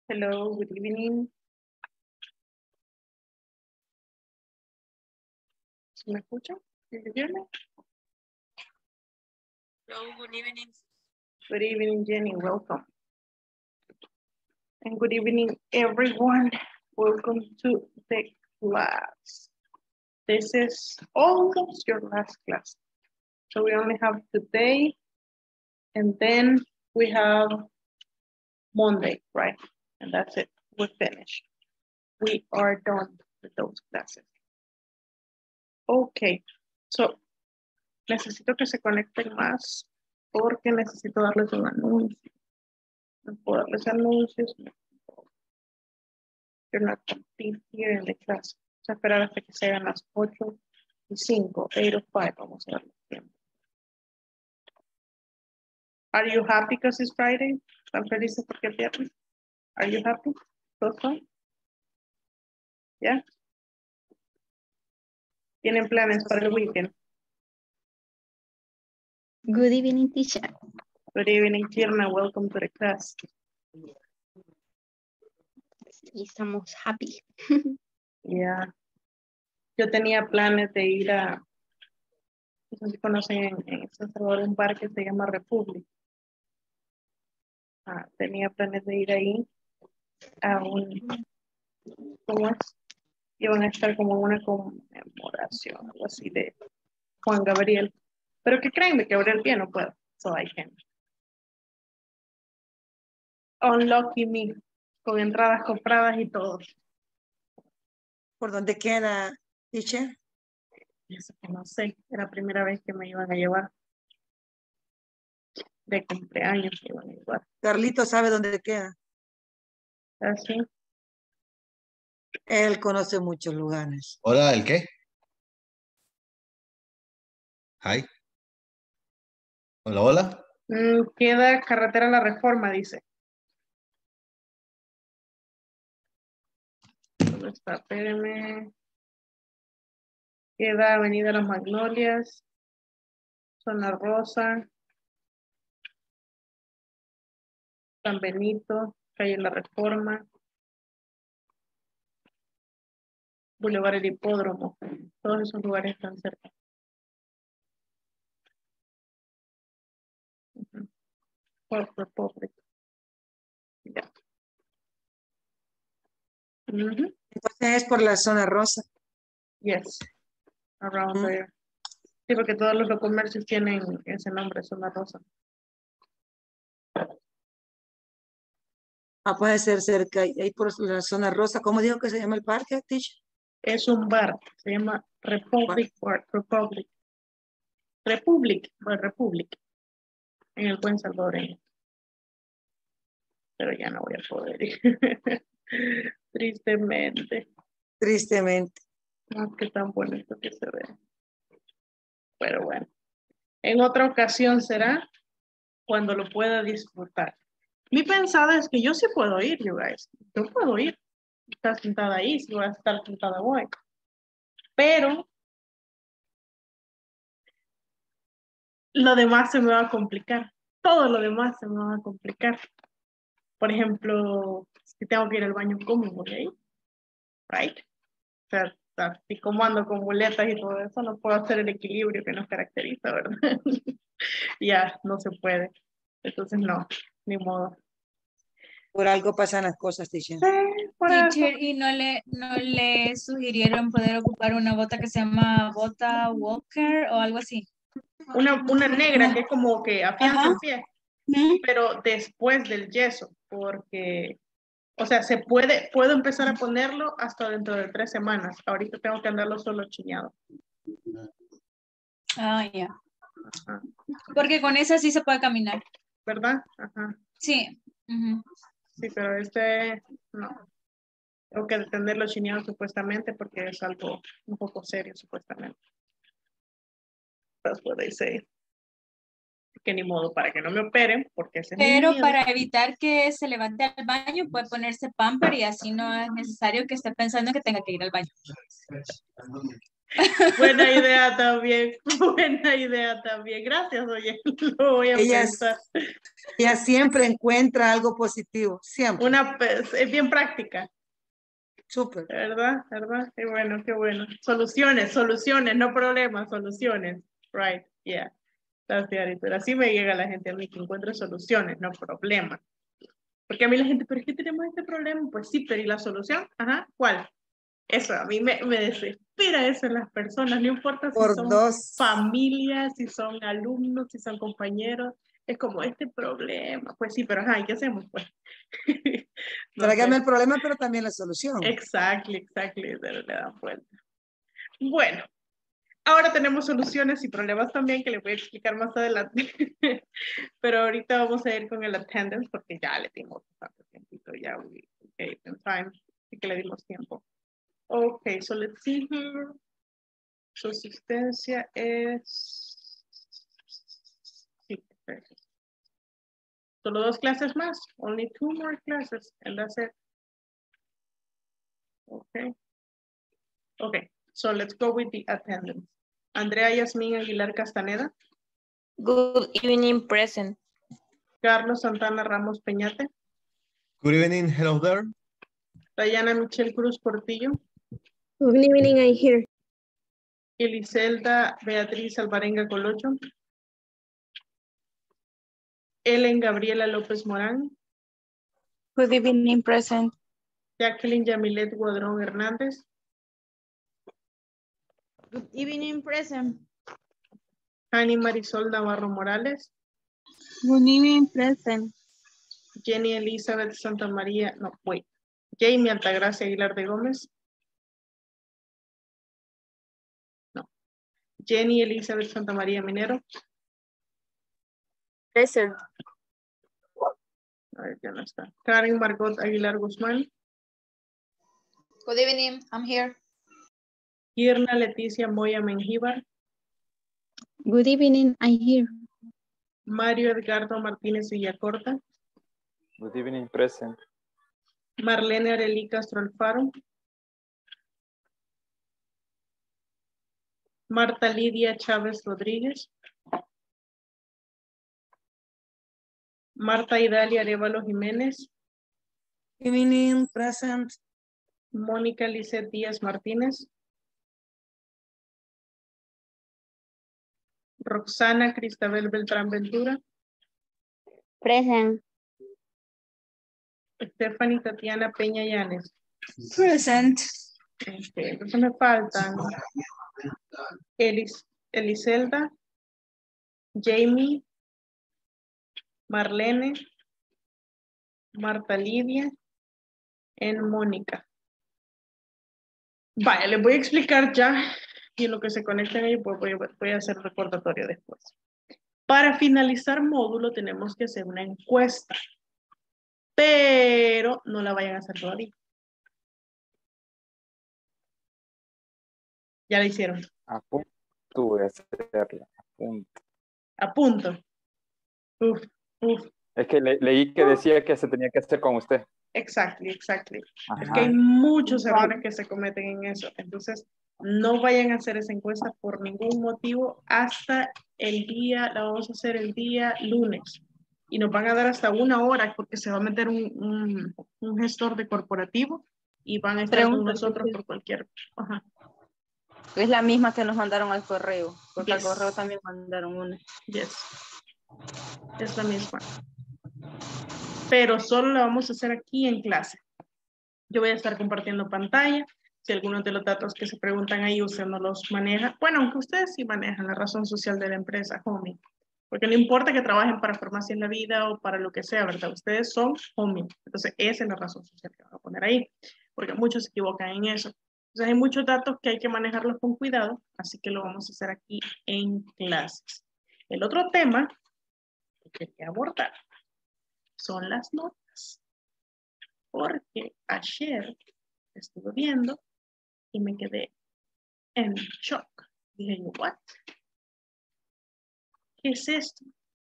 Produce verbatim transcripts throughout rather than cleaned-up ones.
Hello, good evening. ¿Se me escucha? ¿Me entiende? Hello, good evening. Good evening, Jenny. Welcome. And good evening, everyone. Welcome to the class. This is almost your last class. So we only have today, and then we have Monday, right? And that's it. We're finished. We are done with those classes. Okay, so necesito que se conecten más porque necesito darles un anuncio. No puedo darles anuncios. You're not complete here in the class. Vamos a esperar hasta que sean las ocho y cinco, eight o five. Vamos a darle tiempo. Are you happy because it's Friday? ¿Están felices porque es viernes? Are you happy? So far? Yeah. ¿Tienen planes para el weekend? Good evening, teacher. Good evening, Tirna. Welcome to the class. Y estamos happy. Yeah. Yo tenía planes de ir a, no sé si conocen en, en San Salvador un bar que se llama Republic. Ah, tenía planes de ir ahí a un, ¿cómo es? Iban a estar como en una conmemoración, algo así de Juan Gabriel. Pero que créanme que ahora el pie no puedo. So I can. Unlucky me. Con entradas compradas y todo. ¿Por dónde queda, teacher? Eso que no sé. Era la primera vez que me iban a llevar. De cumpleaños me iban a llevar. Carlito sabe dónde queda. Así. Él conoce muchos lugares. Hola, ¿el qué? Hi. Hola, hola. Mm, queda carretera La Reforma, dice. ¿Dónde está? Espérenme. Queda Avenida Las Magnolias. Zona Rosa. San Benito. Calle La Reforma. Boulevard El Hipódromo. Todos esos lugares están cerca. Uh-huh. Fourth Republic. Ya. Uh-huh. Entonces es por la zona rosa. Yes. Around Mm. there. Sí, porque todos los comercios tienen ese nombre, Zona Rosa. Ah, puede ser cerca, ahí por la zona rosa. ¿Cómo dijo que se llama el parque, teacher? Es un bar, se llama Republic Bar, Republic. Republic, bueno, Republic. En el buen salvadoreño. Pero ya no voy a poder ir. Tristemente. Tristemente. No, qué tan bonito que se ve. Pero bueno. En otra ocasión será cuando lo pueda disfrutar. Mi pensada es que yo sí puedo ir, you guys. Yo puedo ir. Estás sentada ahí, si voy a estar sentada hoy. Pero lo demás se me va a complicar. Todo lo demás se me va a complicar. Por ejemplo, si tengo que ir al baño, ¿cómo voy a ir? Right? O sea, si como ando con muletas y todo eso, no puedo hacer el equilibrio que nos caracteriza, ¿verdad? Ya, no se puede. Entonces, no, ni modo. Por algo pasan las cosas, teacher. Sí, por eso. Teacher, ¿y no le, no le sugirieron poder ocupar una bota que se llama bota Walker o algo así? Una, una negra que es como que afianza Ajá. el pie, ¿Mm? pero después del yeso, porque, o sea, se puede, puedo empezar a ponerlo hasta dentro de tres semanas. Ahorita tengo que andarlo solo chineado. Ah, ya. Ajá. Porque con esa sí se puede caminar. ¿Verdad? Ajá. Sí. Ujú. Sí, pero este, no. Tengo que tenerlo chineado supuestamente porque es algo un poco serio supuestamente. That's what they say. Que ni modo para que no me operen porque ese es mi Pero miedo. para evitar que se levante al baño, puede ponerse pamper y así no es necesario que esté pensando que tenga que ir al baño. Buena idea también, buena idea también. Gracias, oye, lo voy a Ella, pensar. ella siempre encuentra algo positivo, siempre. Una, pues, es bien práctica, Súper. ¿verdad? ¿Verdad? Qué bueno, qué bueno. Soluciones, soluciones, no problemas, soluciones. Right, yeah. That's the attitude. Así me llega la gente a mí, que encuentre soluciones, no problemas. Porque a mí la gente, ¿pero es que tenemos este problema? Pues sí, pero ¿y la solución? Ajá, ¿cuál? Eso, a mí me, me desespera eso en las personas, no importa si Por son dos. familias, si son alumnos, si son compañeros, es como este problema. Pues sí, pero ajá, ¿y qué hacemos? Pues. No Tráigame sé. el problema, pero también la solución. Exactly, exactly, le, le dan vuelta. Bueno, ahora tenemos soluciones y problemas también que les voy a explicar más adelante. Pero ahorita vamos a ir con el attendance porque ya le dimos bastante tiempito, ya we gave them time, así que le dimos tiempo. Ok, so let's see here. Su asistencia es... Sí, perfecto. Solo dos clases más. Only two more classes and that's it. Okay. Okay, so let's go with the attendance. Andrea Yasmín Aguilar Castaneda. Good evening, present. Carlos Santana Ramos Peñate. Good evening, hello there. Dayana Michelle Cruz Portillo. Good evening, I hear. Eliselda Beatriz Alvarenga Colocho. Ellen Gabriela López Morán. Good evening, present. Jacqueline Yamilet Guadrón Hernández. Good evening, present. Hani Marisol Navarro Morales. Good evening, present. Jenny Elizabeth Santa María, no, wait. Jamie Altagracia Aguilar de Gómez. No. Jenny Elizabeth Santa María Minero. Present. A ver, ya no está. Karen Margot Aguilar Guzmán. Good evening, I'm here. Irna Leticia Moya Mengíbar. Good evening, I hear. Mario Edgardo Martínez Villacorta. Good evening, present. Marlene Arelí Castro Alfaro. Marta Lidia Chávez Rodríguez. Marta Idalia Arevalo Jiménez. Evening, present. Mónica Lizeth Díaz Martínez. Roxana Cristabel Beltrán Ventura. Present. Stephanie Tatiana Peña Llanes. Present. Ok, entonces me faltan Elis, Eliselda, Jamie, Marlene, Marta Lidia, en Mónica. Vaya, les voy a explicar ya y en lo que se conecten ahí pues voy, voy a hacer recordatorio después. Para finalizar módulo tenemos que hacer una encuesta, pero no la vayan a hacer todavía. Ya la hicieron. A punto de hacerla. A punto. A punto. Uf, uf. Es que le, leí que decía que se tenía que hacer con usted. Exactly, exactly. Ajá. Es que hay muchos errores que se cometen en eso. Entonces, no vayan a hacer esa encuesta por ningún motivo hasta el día, la vamos a hacer el día lunes. Y nos van a dar hasta una hora porque se va a meter un, un, un gestor de corporativo y van a estar Pregunta, con nosotros ¿sí? por cualquier... Ajá. Es la misma que nos mandaron al correo, porque Yes. al correo también mandaron una. Yes. Es la misma. Pero solo la vamos a hacer aquí en clase. Yo voy a estar compartiendo pantalla. Si algunos de los datos que se preguntan ahí usted no los maneja, bueno, aunque ustedes sí manejan la razón social de la empresa, homie. Porque no importa que trabajen para Farmacia en la Vida o para lo que sea, ¿verdad? Ustedes son homie. Entonces, esa es la razón social que van a poner ahí. Porque muchos se equivocan en eso. Entonces, hay muchos datos que hay que manejarlos con cuidado, así que lo vamos a hacer aquí en clases. El otro tema que quería abordar son las notas. Porque ayer estuve viendo y me quedé en shock. Dije yo, ¿what? ¿Qué es esto?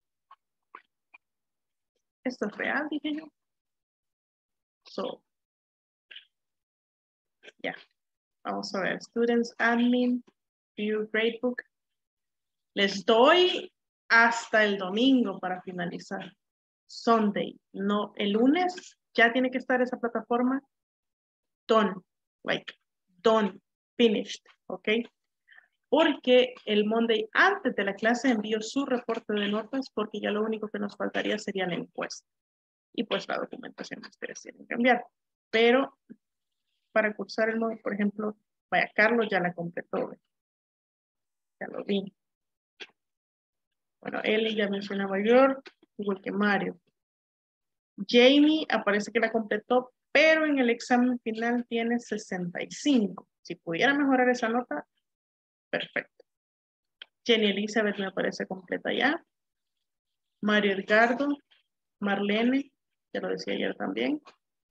¿Esto es real? Dije yo. So, ya. Yeah. Vamos a ver, Students Admin, View Gradebook. Les doy hasta el domingo para finalizar. Sunday, no, el lunes ya tiene que estar esa plataforma done, like done, finished, ¿ok? Porque el Monday antes de la clase envío su reporte de notas porque ya lo único que nos faltaría sería la encuesta. Y pues la documentación que ustedes tienen que enviar. Pero para cursar el módulo, por ejemplo, vaya, Carlos ya la completó. Ya lo vi. Bueno, Eli ya mencionaba yo, igual que Mario. Jamie aparece que la completó, pero en el examen final tiene sesenta y cinco. Si pudiera mejorar esa nota, perfecto. Jenny Elizabeth me aparece completa ya. Mario Edgardo, Marlene, ya lo decía ayer también.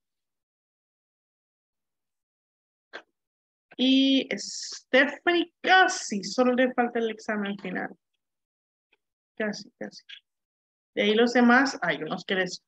Y Stephanie casi, solo le falta el examen final. Casi, casi. De ahí los demás, hay unos que les...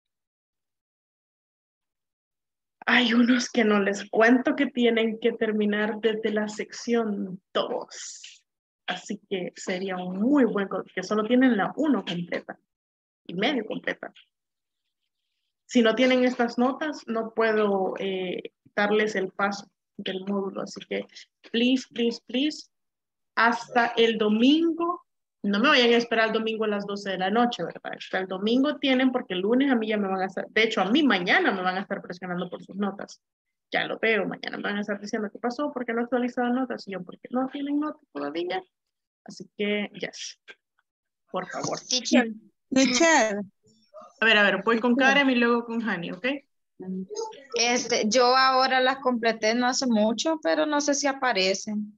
Hay unos que no les cuento que tienen que terminar desde la sección dos. Así que sería un muy buen... que solo tienen la uno completa. Y medio completa. Si no tienen estas notas, no puedo eh, darles el paso del módulo. Así que, please, please, please, hasta el domingo, no me vayan a esperar el domingo a las doce de la noche, ¿verdad? Hasta el domingo tienen, porque el lunes a mí ya me van a estar, de hecho, a mí mañana me van a estar presionando por sus notas. Ya lo veo, mañana me van a estar diciendo qué pasó, porque no he actualizado notas, y yo, porque no tienen notas todavía. Así que, yes, por favor. Teacher. Teacher. A ver, a ver, voy con Karen y luego con Hani, ¿ok? Este, yo ahora las completé no hace mucho, pero no sé si aparecen.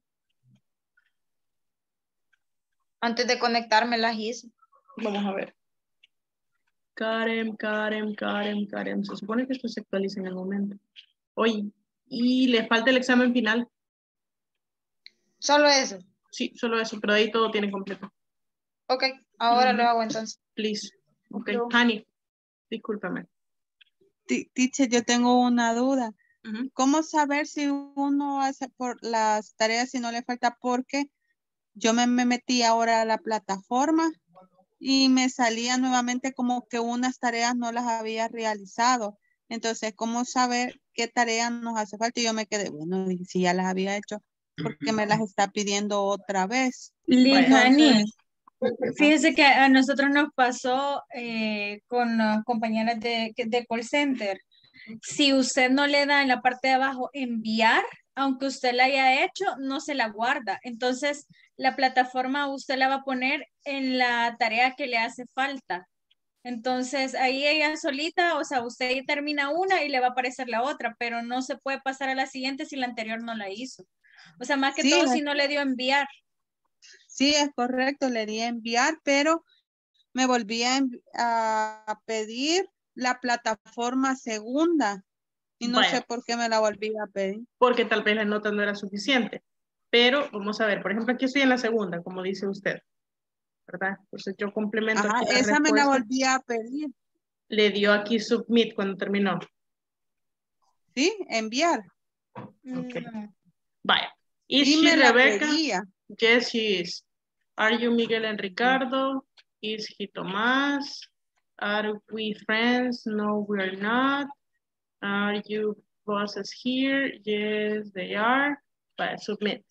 Antes de conectarme las hice. Vamos a ver. Karen, Karen, Karen, Karen. Se supone que esto se actualiza en el momento. Oye, y le falta el examen final. Solo eso. Sí, solo eso, pero ahí todo tiene completo. Ok, ahora Ujú. lo hago entonces. Please. Ok, Yo. Hani, discúlpame. Ti- Teacher, yo tengo una duda. Ujú. ¿Cómo saber si uno hace por las tareas si no le falta? Porque yo me, me metí ahora a la plataforma y me salía nuevamente como que unas tareas no las había realizado. Entonces, ¿cómo saber qué tareas nos hace falta? Y yo me quedé, bueno, y si ya las había hecho, porque me las está pidiendo otra vez. Lijani, Entonces, fíjese que a nosotros nos pasó eh, con uh, compañeras de, de call center. Si usted no le da en la parte de abajo enviar, aunque usted la haya hecho, no se la guarda. Entonces, la plataforma usted la va a poner en la tarea que le hace falta. Entonces, ahí ella solita, o sea, usted ahí termina una y le va a aparecer la otra, pero no se puede pasar a la siguiente si la anterior no la hizo. O sea, más que sí, todo es- si no le dio enviar. sí, es correcto, le di a enviar, pero me volví a, envi- a pedir la plataforma segunda y no sé Vaya, por qué me la volví a pedir. porque tal vez la nota no era suficiente. Pero vamos a ver, por ejemplo, aquí estoy en la segunda, como dice usted, ¿verdad? Entonces yo complemento Ajá, aquí la esa me la respuesta. volví a pedir. Le dio aquí submit cuando terminó. Sí, enviar. Ok. No. Vaya. Is Sí she me la Rebecca? pedía. Yes, she is. Are you Miguel and Ricardo? Is he Tomás? Are we friends? No, we're not. Are you bosses here? Yes, they are. Vaya, submit.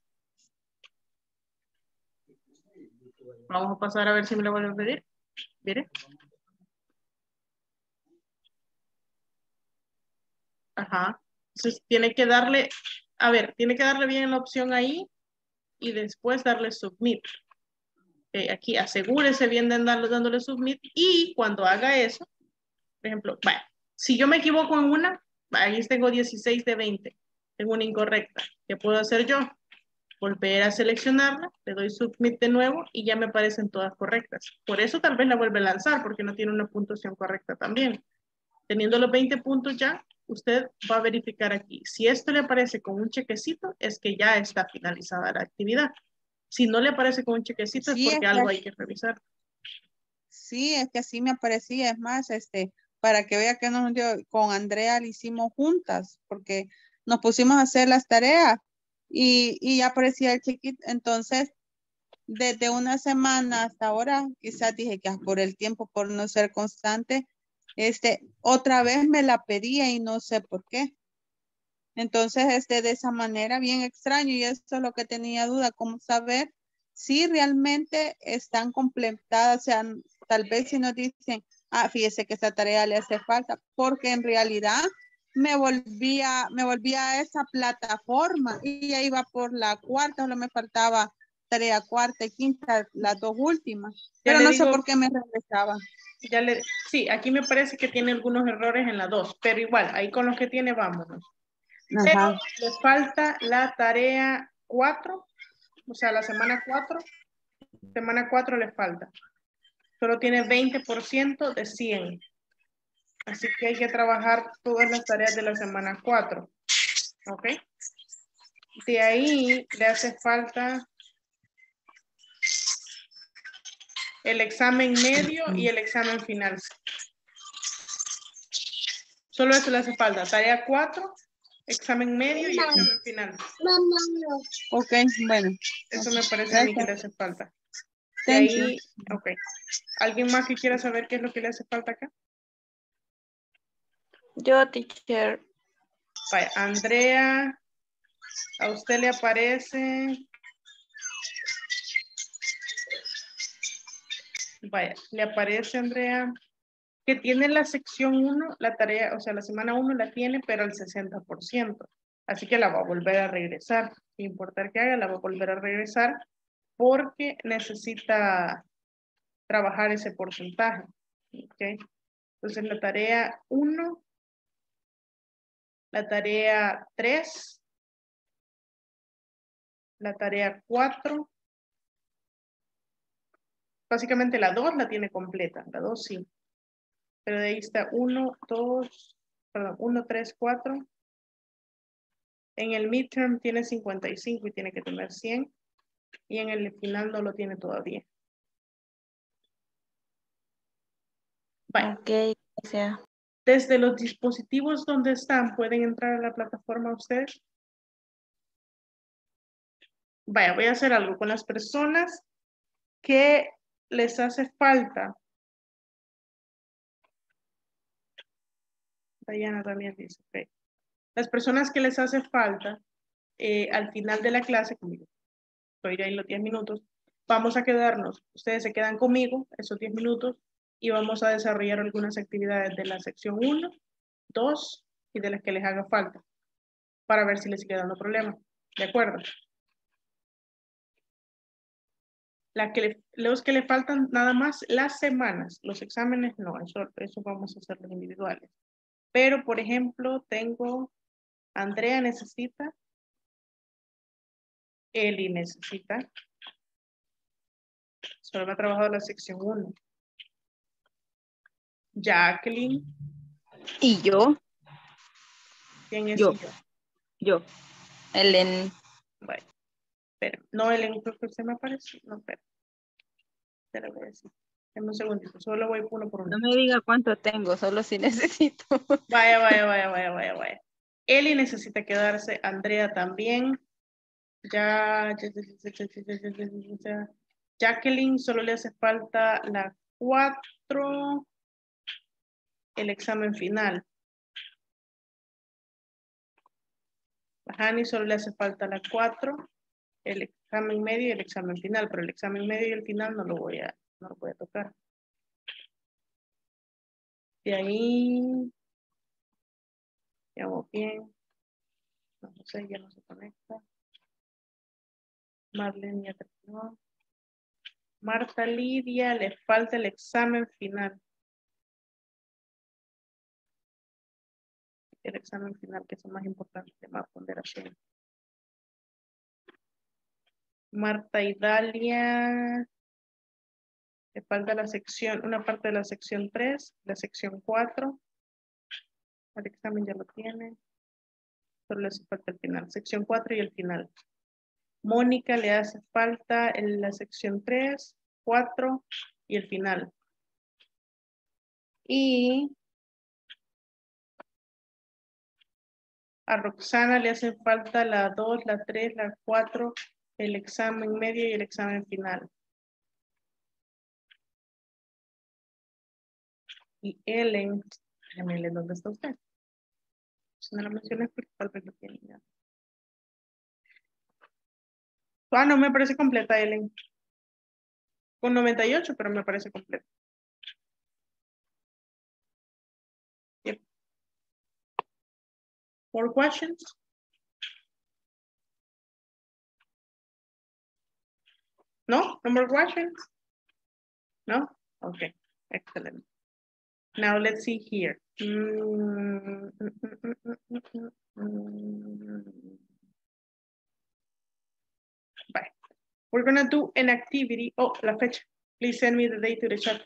Vamos a pasar a ver si me lo vuelven a pedir. Mire. Ajá. Entonces tiene que darle, a ver, tiene que darle bien la opción ahí y después darle submit. Okay, aquí asegúrese bien de andar dándole submit y cuando haga eso, por ejemplo, vaya, si yo me equivoco en una, ahí tengo dieciséis de veinte, tengo una incorrecta. ¿Qué puedo hacer yo? Volver a seleccionarla, le doy submit de nuevo y ya me aparecen todas correctas. Por eso tal vez la vuelve a lanzar porque no tiene una puntuación correcta también. Teniendo los veinte puntos ya, usted va a verificar aquí. Si esto le aparece con un chequecito, es que ya está finalizada la actividad. Si no le aparece con un chequecito, Sí, es porque es algo que, hay que revisar. sí, es que así me aparecía. Es más, este, para que vea que nos dio, con Andrea lo hicimos juntas, porque nos pusimos a hacer las tareas y, y ya aparecía el chiquito. Entonces, desde una semana hasta ahora, quizás dije que ah, por el tiempo, por no ser constante, este, otra vez me la pedía y no sé por qué. Entonces, este, de esa manera, bien extraño, y eso es lo que tenía duda, cómo saber si realmente están completadas, o sea, tal vez si nos dicen, ah, fíjese que esta tarea le hace falta, porque en realidad me volvía, me volvía a esa plataforma y ya iba por la cuarta, solo me faltaba tarea cuarta y quinta, las dos últimas, Ya pero le no digo- sé por qué me regresaba. Ya le, sí, aquí me parece que tiene algunos errores en la dos, pero igual, ahí con los que tiene, vámonos. Pero Ajá. le falta la tarea cuatro, o sea, la semana cuatro, semana cuatro le falta. Solo tiene veinte por ciento de cien. Así que hay que trabajar todas las tareas de la semana cuatro. ¿Ok? De ahí le hace falta el examen medio y el examen final. Solo eso le hace falta. Tarea cuatro, examen medio y examen final. Ok, bueno. Eso me parece a mí que le hace falta. De Thank ahí, ok. ¿Alguien más que quiera saber qué es lo que le hace falta acá? Yo, teacher. Vaya, Andrea, a usted le aparece. Vaya, le aparece, Andrea, que tiene la sección uno, la tarea, o sea, la semana uno la tiene, pero al sesenta por ciento. Así que la va a volver a regresar. Sin importar que haga, la va a volver a regresar porque necesita trabajar ese porcentaje. ¿Ok? Entonces, la tarea uno, la tarea tres, la tarea cuatro, básicamente la dos la tiene completa, la dos sí. Pero de ahí está uno, dos, perdón, uno, tres, cuatro. En el midterm tiene cincuenta y cinco y tiene que tener cien. Y en el final no lo tiene todavía. Bye. Ok, o sea. Desde los dispositivos donde están, ¿pueden entrar a la plataforma ustedes? Vaya, voy a hacer algo con las personas que les hace falta. Diana también dice, ok. Las personas que les hace falta, eh, al final de la clase, conmigo, estoy ahí los diez minutos, vamos a quedarnos, ustedes se quedan conmigo esos diez minutos y vamos a desarrollar algunas actividades de la sección uno, dos y de las que les haga falta para ver si les sigue dando problema. ¿De acuerdo? La que le, los que le faltan nada más las semanas, los exámenes no, eso, eso vamos a hacerlos individuales. Pero, por ejemplo, tengo, Andrea necesita, Eli necesita, solo me ha trabajado la sección uno. Jacqueline. ¿Y yo? ¿Quién es Yo. y yo? Yo. Ellen. Bueno, espera, no, Ellen, creo que usted me apareció, no, espera. Te lo voy a decir. En un segundito, solo voy uno por uno. No me diga cuánto tengo, solo si necesito. Vaya, vaya, vaya, vaya, vaya, vaya. Eli necesita quedarse, Andrea también. Ya, ya, ya, ya, ya, ya, ya, ya, ya, ya. Jacqueline solo le hace falta la cuatro, el examen final. A Hani solo le hace falta la cuatro, el examen medio y el examen final, pero el examen medio y el final no lo voy a, no lo voy a tocar. De ahí, ya vamos bien. No sé, ya no se conecta. Marlene ya terminó. Marta Lidia, le falta el examen final. El examen final, que es el más importante, más ponderación. Marta Idalia, le falta la sección, una parte de la sección tres, la sección cuatro. El examen ya lo tiene. Solo le hace falta el final. Sección cuatro y el final. Mónica le hace falta en la sección tres, cuatro y el final. Y A Roxana le hace falta la dos, la tres, la cuatro, el examen medio y el examen final. Y Ellen, déjame Ellen, ¿dónde está usted? Si no la mencioné, porque tal vez lo tiene ya. Ah, no me parece completa, Ellen. Con noventa y ocho, pero me parece completa. Yep. More questions? No? No more questions? No? Okay, excellent. Now let's see here. Mm, mm, mm, mm, mm, mm, mm. Bye. We're gonna do an activity. Oh, la fecha. Please send me the date to the chat.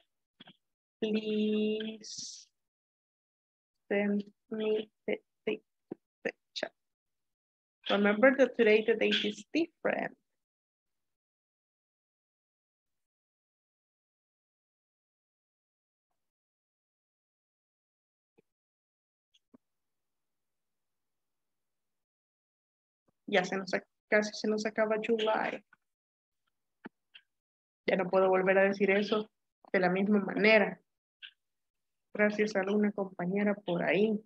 Please send me the date to the chat. Remember that today the date is different. Ya se nos, casi se nos acaba July. Ya no puedo volver a decir eso de la misma manera. Gracias a una compañera por ahí.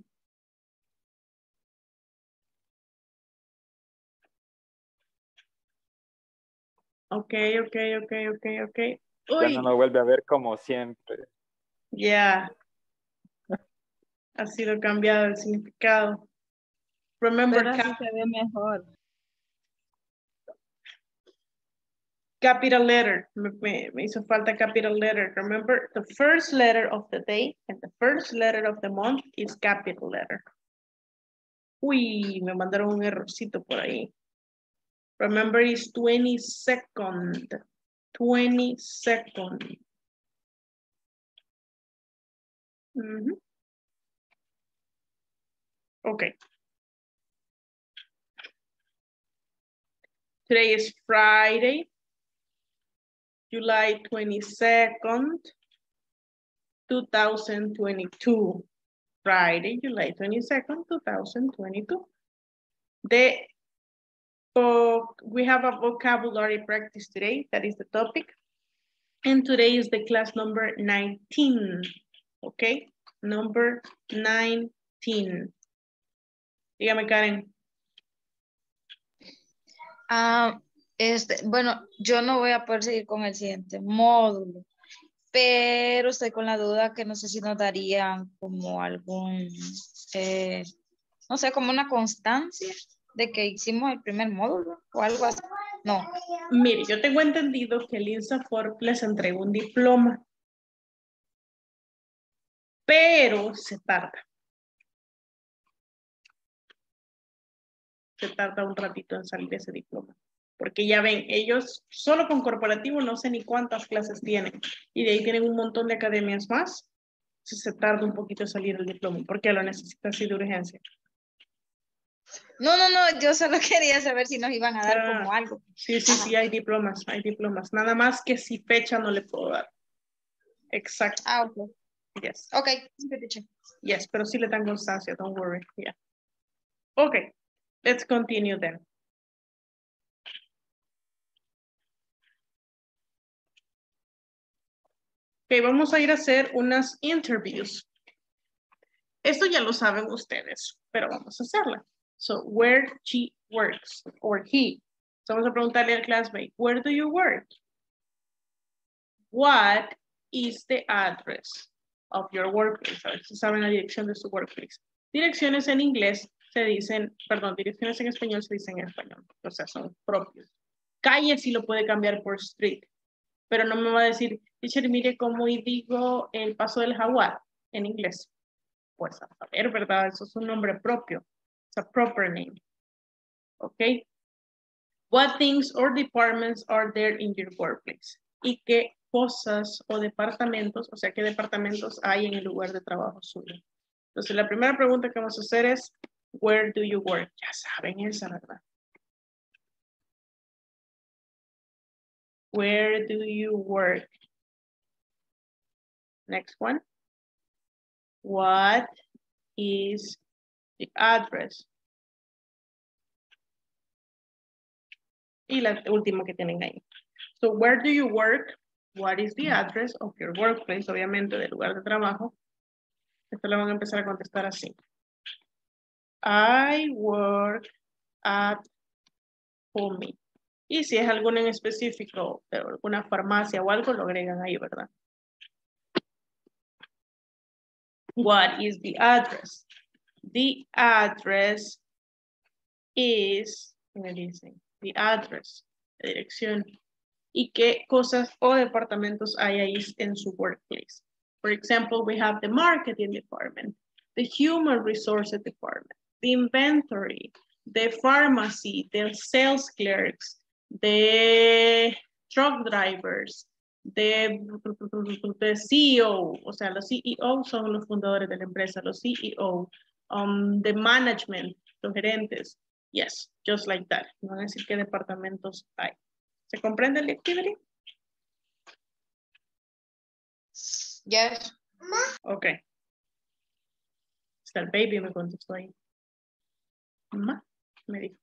Ok, ok, ok, ok, ok. Ya Uy, no nos vuelve a ver como siempre. ya. Ha sido cambiado el significado. Remember, Pero así cap se ve mejor. capital letter. Me, me, me hizo falta capital letter. Remember, the first letter of the day and the first letter of the month is capital letter. Uy, me mandaron un errorcito por ahí. Remember, it's twenty-second. twenty-second. Mm-hmm. Okay. Today is Friday, July twenty-second, two thousand twenty-two. Friday, July twenty-second, two thousand twenty-two. The, uh, we have a vocabulary practice today. That is the topic. And today is the class number nineteen. Okay, number nineteen. Dígame, Karen. Ah, este, bueno, yo no voy a poder seguir con el siguiente módulo, pero estoy con la duda que no sé si nos darían como algún, eh, no sé, como una constancia de que hicimos el primer módulo o algo así. No. Mire, yo tengo entendido que el INSAFORP les entregó un diploma, pero se tarda. Se tarda un ratito en salir ese diploma. Porque ya ven, ellos solo con corporativo no sé ni cuántas clases tienen. Y de ahí tienen un montón de academias más. Entonces se tarda un poquito en salir el diploma. Porque lo necesita así de urgencia. No, no, no, yo solo quería saber si nos iban a dar Ah, como algo. Sí, sí, Ajá. sí, hay diplomas, hay diplomas. Nada más que si fecha no le puedo dar. Exacto. Ah, ok. Yes. Ok. Yes, pero sí le dan constancia, don't worry. Yeah. Okay, let's continue then. Ok, vamos a ir a hacer unas interviews. Esto ya lo saben ustedes, pero vamos a hacerla. So, where she works, or he. So, vamos a preguntarle al classmate, where do you work? What is the address of your workplace? A ver si saben la dirección de su workplace. Direcciones en inglés se dicen, perdón, direcciones en español se dicen en español. O sea, son propios. Calle sí lo puede cambiar por street. Pero no me va a decir, teacher, mire cómo digo el paso del jaguar en inglés. Pues a ver, ¿verdad? Eso es un nombre propio. It's a proper name. Okay. What things or departments are there in your workplace? ¿Y qué cosas o departamentos, o sea, qué departamentos hay en el lugar de trabajo suyo? Entonces, la primera pregunta que vamos a hacer es, where do you work? Ya saben esa, ¿verdad? Where do you work? Next one. What is the address y la última que tienen ahí. So, where do you work? What is the address of your workplace? Obviamente, del lugar de trabajo. Esto lo van a empezar a contestar así. I work at home. Y si es alguno en específico, alguna farmacia o algo, lo agregan ahí, ¿verdad? What is the address? The address is, me dicen, the address, la dirección. ¿Y qué cosas o departamentos hay ahí en su workplace? For example, we have the marketing department, the human resources department, the inventory, the pharmacy, the sales clerks, the truck drivers, the, the C E O, o sea, los C E O son los fundadores de la empresa, los C E O, um, the management, los gerentes. Yes, just like that. No van a decir qué departamentos hay. ¿Se comprende el activity? Yes. Ok. Está el baby, me contestó ahí. Mamá, me dijo.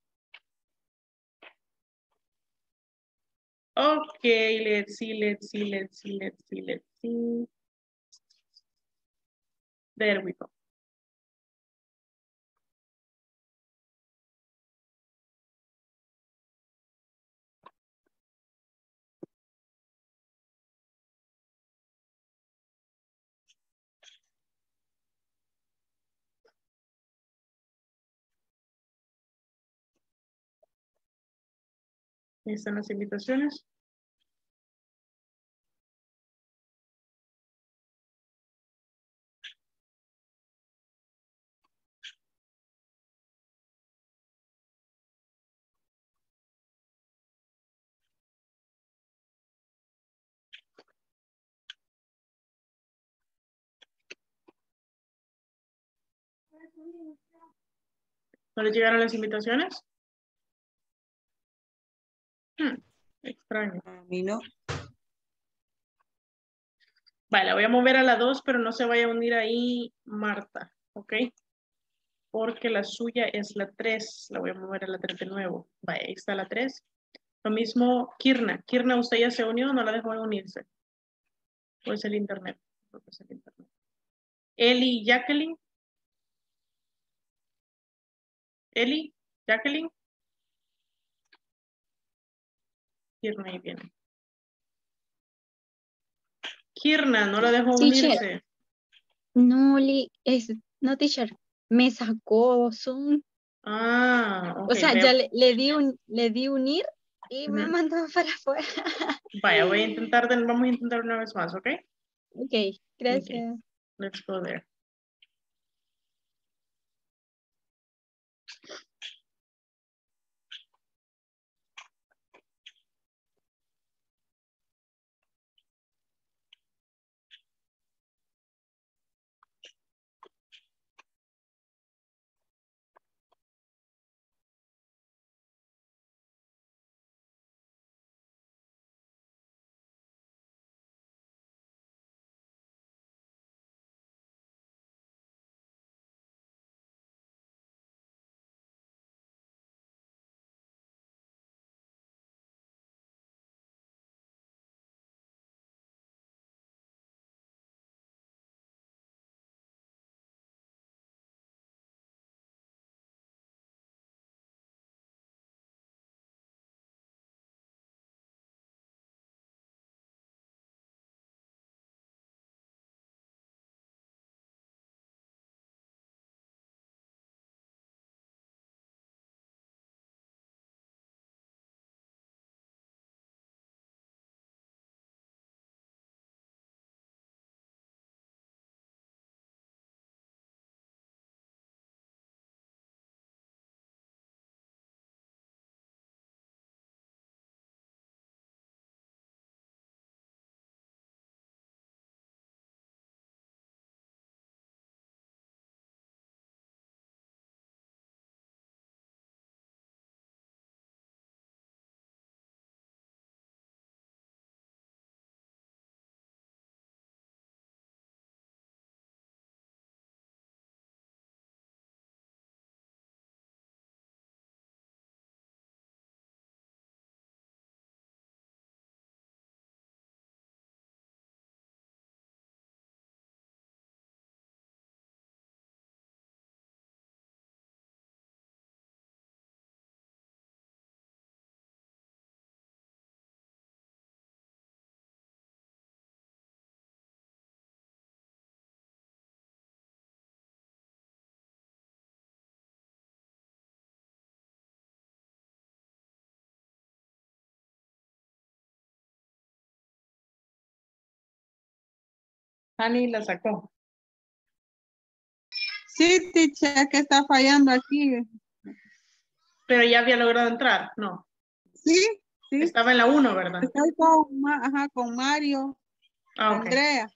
Ok, let's see, let's see, let's see, let's see, let's see. There we go. Ahí están las invitaciones. ¿No les llegaron las invitaciones? Hmm, extraño. A mí no. Vale, la voy a mover a la dos, pero no se vaya a unir ahí Marta, ¿ok? Porque la suya es la tres. La voy a mover a la tres de nuevo. Vale, ahí está la tres. Lo mismo Kirna. Kirna, ¿usted ya se unió o no la dejó de unirse? ¿O es el internet? Creo que es el internet. Eli, Jacqueline. Eli, Jacqueline. Kirna ahí viene. Kirna, no la dejó Teacher. unirse. No, li, es, no, teacher. Me sacó Zoom. Ah, ok. O sea, Vaya, ya le, le di un, le di unir y me Ujú. mandó para afuera. Vaya, voy a intentar, de- vamos a intentar una vez más, ¿ok? Ok, gracias. Let's go there. Hani la sacó. Sí, teacher, que está fallando aquí. Pero ya había logrado entrar, no. Sí, sí. Estaba en la uno, ¿verdad? Estoy con, Ma- ajá, con Mario, Ah, ok. Andrea.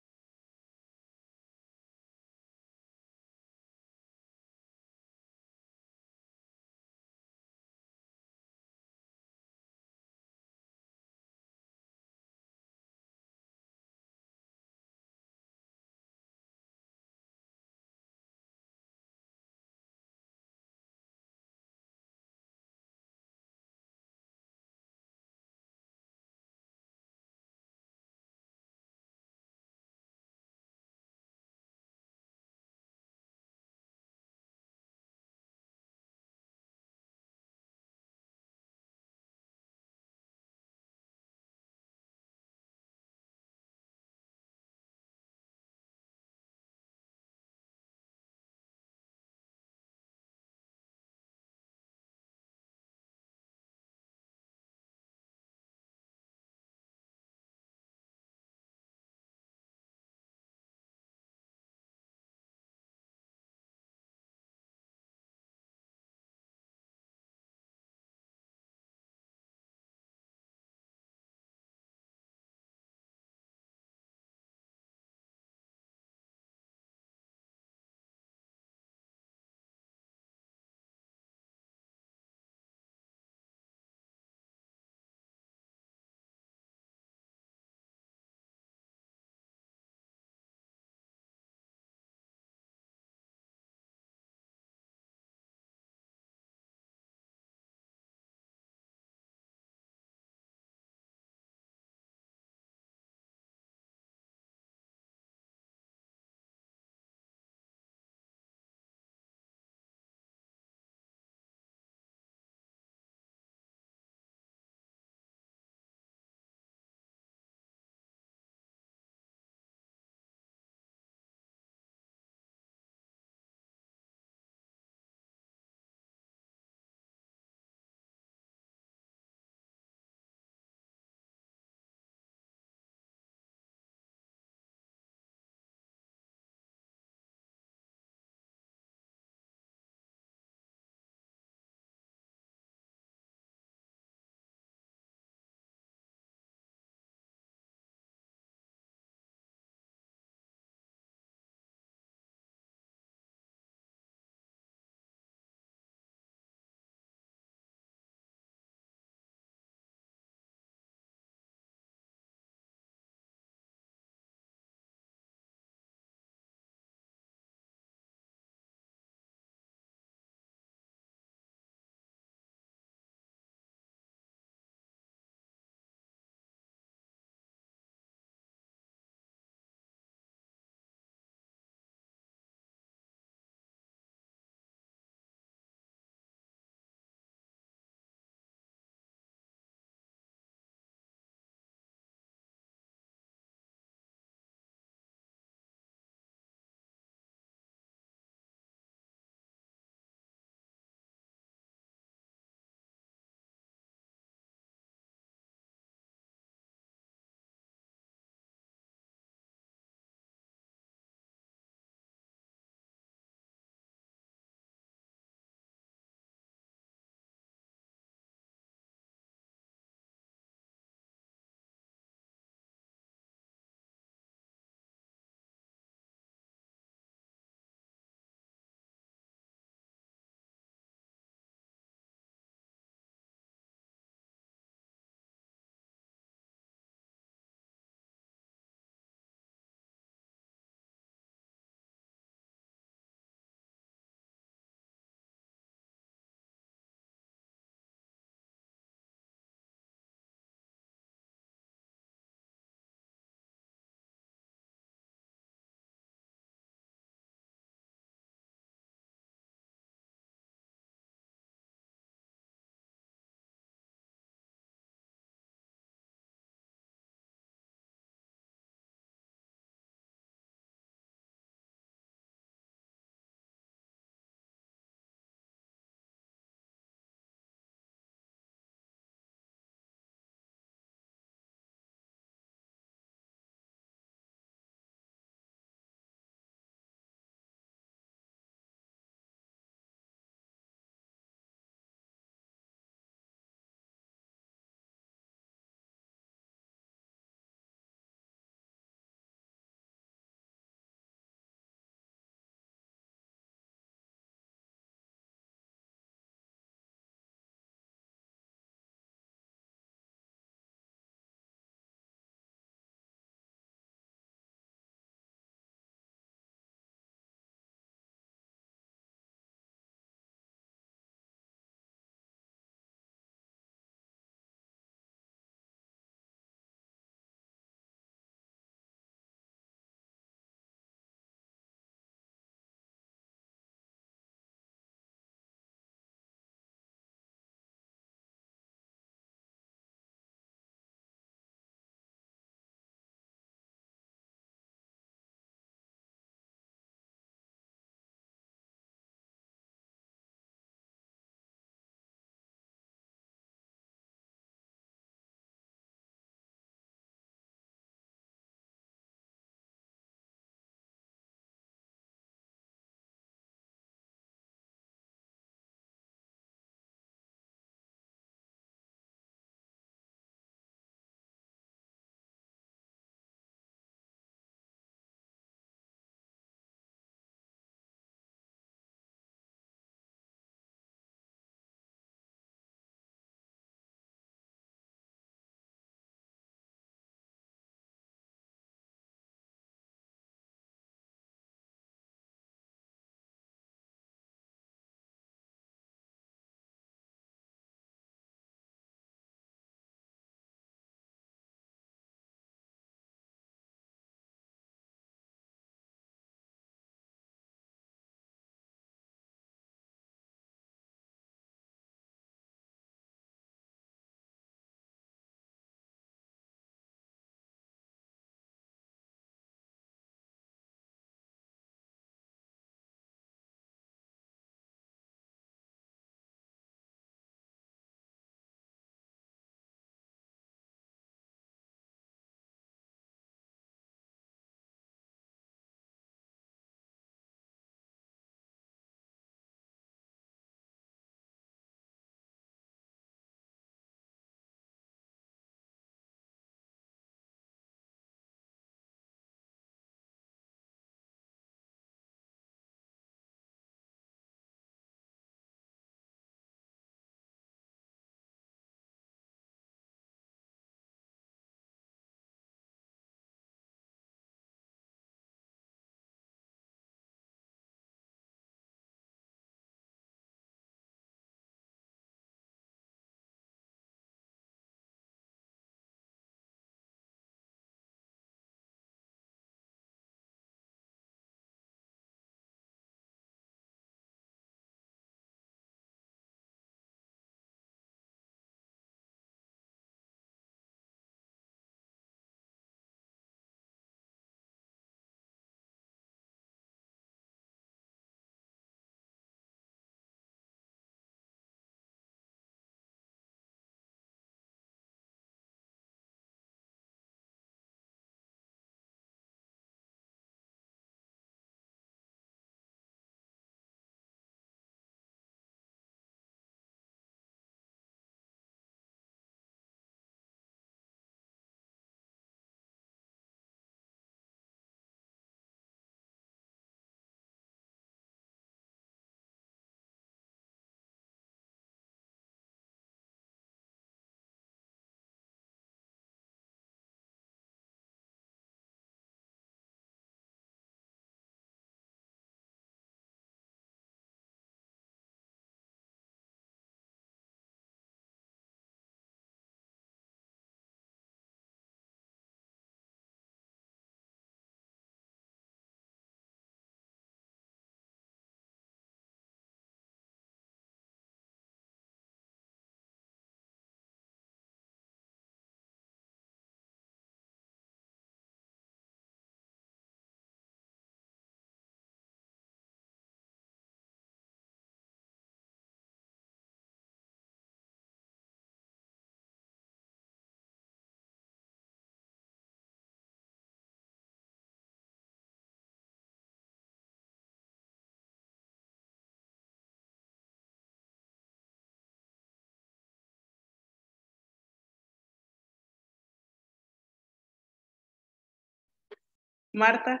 Marta.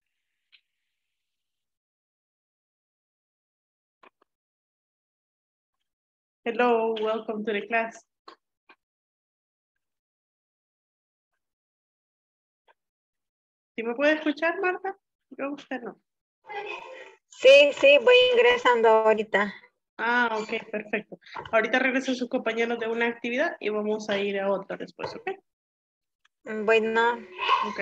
Hello, welcome to the class. ¿Sí me puede escuchar, Marta? Yo usted no. Sí, sí, voy ingresando ahorita. Ah, ok, perfecto. Ahorita regresan sus compañeros de una actividad y vamos a ir a otra después, ¿ok? Bueno, Ok.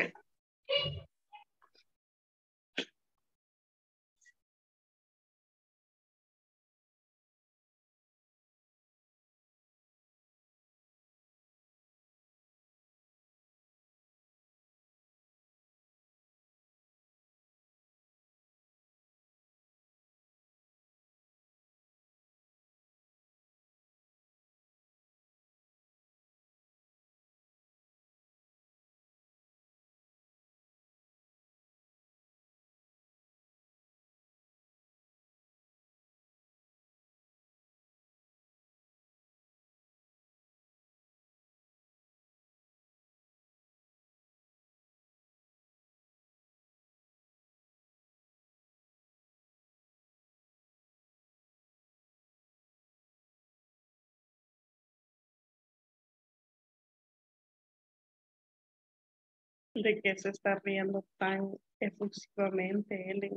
¿De qué se está riendo tan efusivamente, Ellen?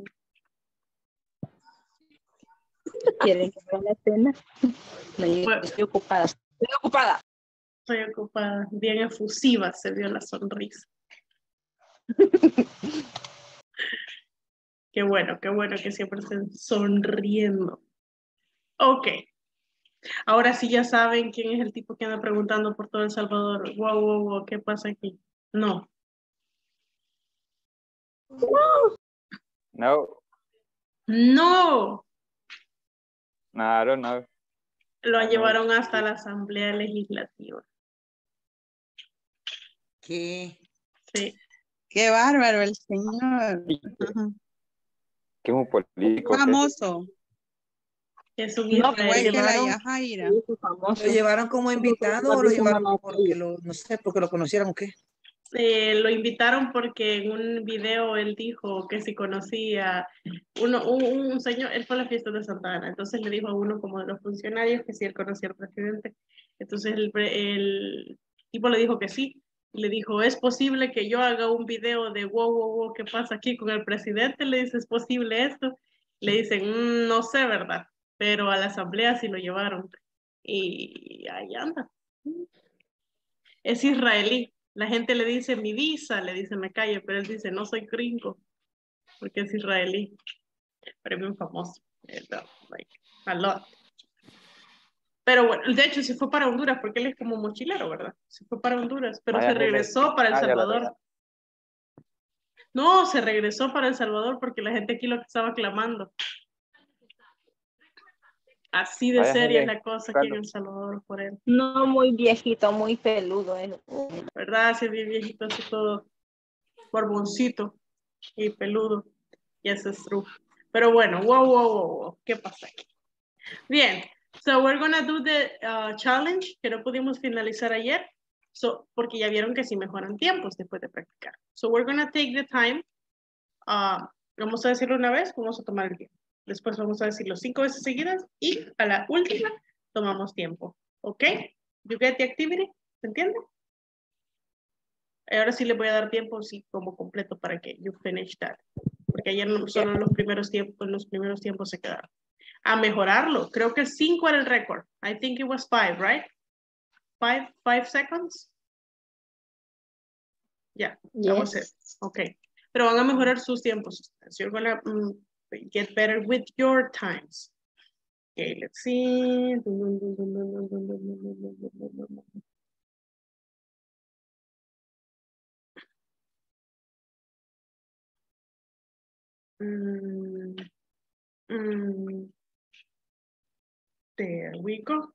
¿Quieren que haga la cena? No, yo Bueno, estoy ocupada. Estoy ocupada. estoy ocupada. Bien efusiva se vio la sonrisa. Qué bueno, qué bueno que siempre estén sonriendo. Ok. Ahora sí ya saben quién es el tipo que anda preguntando por todo El Salvador. Wow, wow, wow, ¿qué pasa aquí? No. No, No. no, I don't know. Lo I know. llevaron hasta la Asamblea Legislativa. ¿Qué? Sí. Qué bárbaro el señor. Ajá. Que es un político. ¿qué? Famoso. Es un No, lo Igual que la israelí. llevaron. Yajaira. Sí, es famoso. ¿Lo llevaron como Sí, porque invitado lo o lo dicen llevaron en la porque tele. lo, no sé, porque lo conocieran o qué? Eh, lo invitaron porque en un video él dijo que si conocía uno, un, un señor, él fue a la fiesta de Santa Ana, entonces le dijo a uno como de los funcionarios que si él conocía al presidente, entonces el, pre- el tipo le dijo que sí, y le dijo, ¿es posible que yo haga un video de wow, wow, wow, qué pasa aquí con el presidente? Le dice, ¿es posible esto? Le dicen, "Mm, no sé, ¿verdad? Pero a la asamblea sí lo llevaron, y ahí anda. Es israelí. La gente le dice mi visa, le dice me calle, pero él dice no soy gringo, porque es israelí. Pero es bien famoso. Es, uh, like, a lot. Pero bueno, de hecho se fue para Honduras, porque él es como mochilero, ¿verdad? Se fue para Honduras, pero Vaya, se Jule. regresó para El Ah, ya la veo. Salvador. No, se regresó para El Salvador porque la gente aquí lo estaba clamando. Así de Vaya, seria es Jule. la cosa aquí en Carlos. El Salvador por él. No muy viejito, muy peludo. eh. ¿Verdad? Si es bien viejito, así todo borboncito y peludo. Yes, it's true. Pero bueno, wow, wow, wow, wow. ¿Qué pasa aquí? Bien, so we're gonna do the uh, challenge que no pudimos finalizar ayer, so, porque ya vieron que sí mejoran tiempos después de practicar. So we're gonna take the time, uh, vamos a decirlo una vez, vamos a tomar el tiempo. Después vamos a decirlo cinco veces seguidas y a la última tomamos tiempo. ¿Ok? You get the activity? ¿Se entiende? Ahora sí le voy a dar tiempo, sí, como completo para que you finish that. Porque ayer no- solo los primeros tiempos, los primeros tiempos se quedaron. A mejorarlo. Creo que cinco era el récord. I think it was five, right? Five, five seconds. Yeah, that was it. Yes. Okay. Pero van a mejorar sus tiempos. So you're gonna mm, get better with your times. Okay, let's see. Mm, mm, there we go.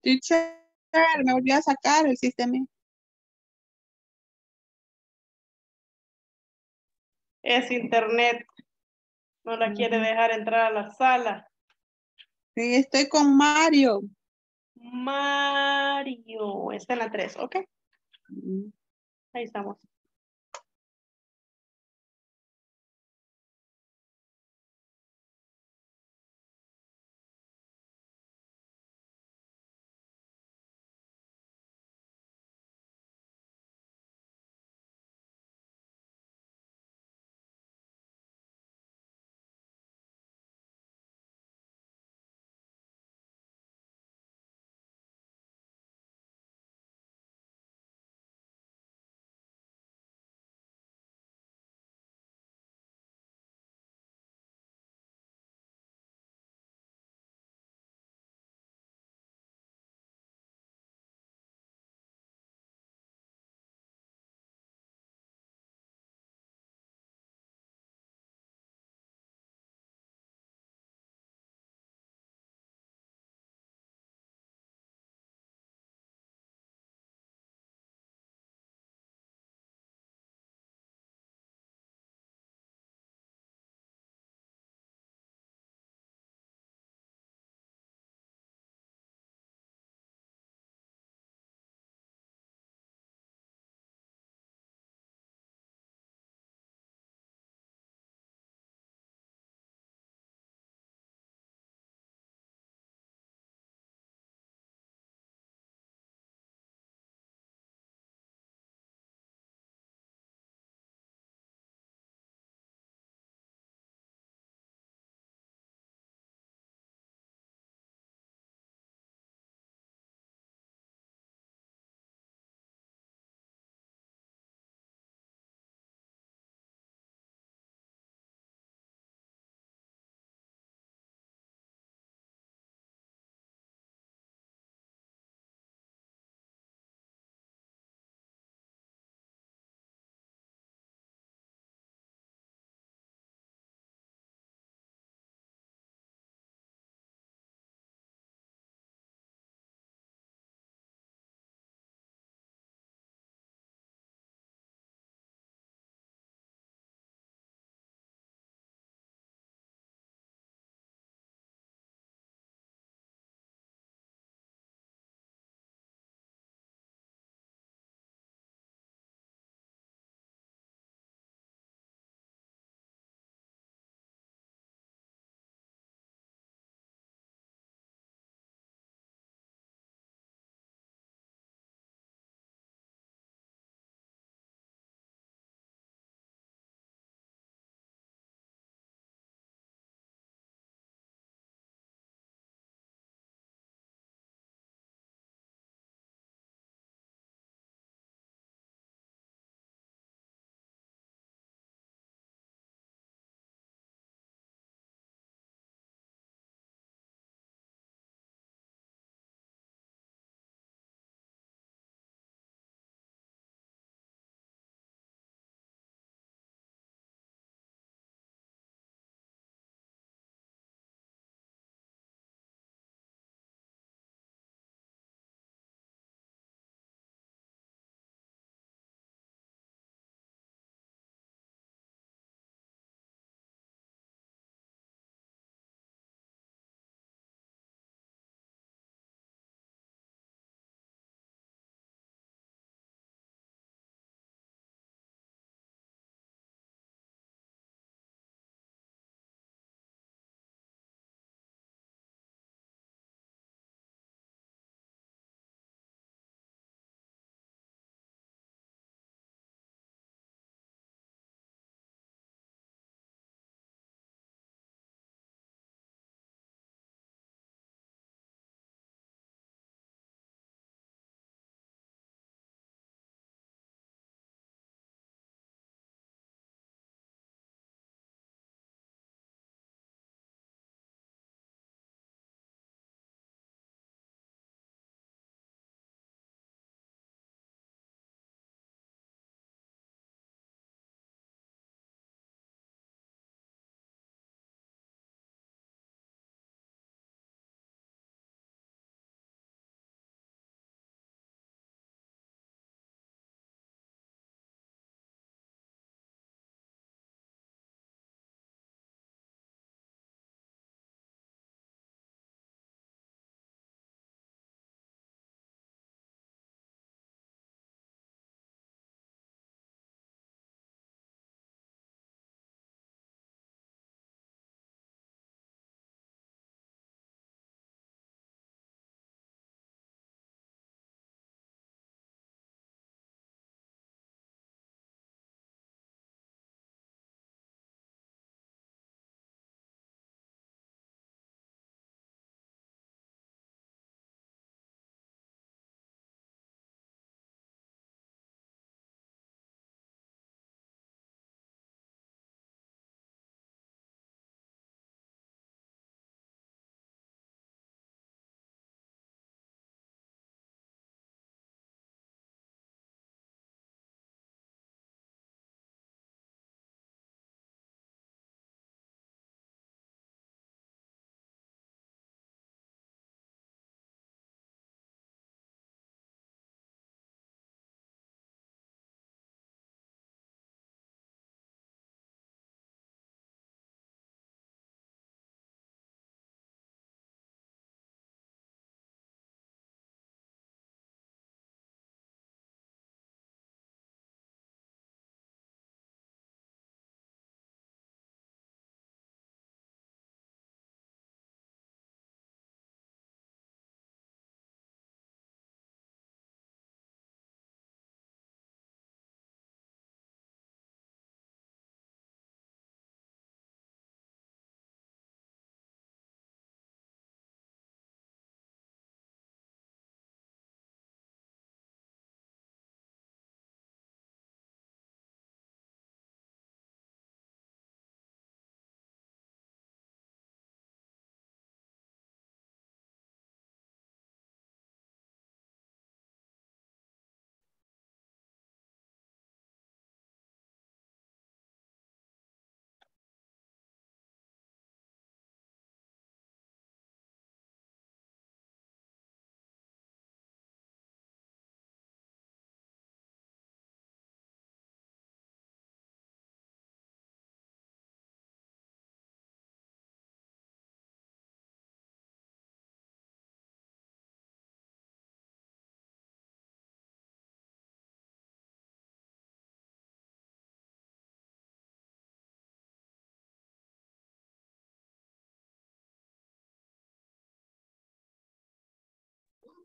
Teacher, me volvió a sacar el sistema. Es internet. No la quiere Ujú. dejar entrar a la sala. Sí, estoy con Mario. Mario. Está en la tres, ¿ok? Ujú. Ahí estamos.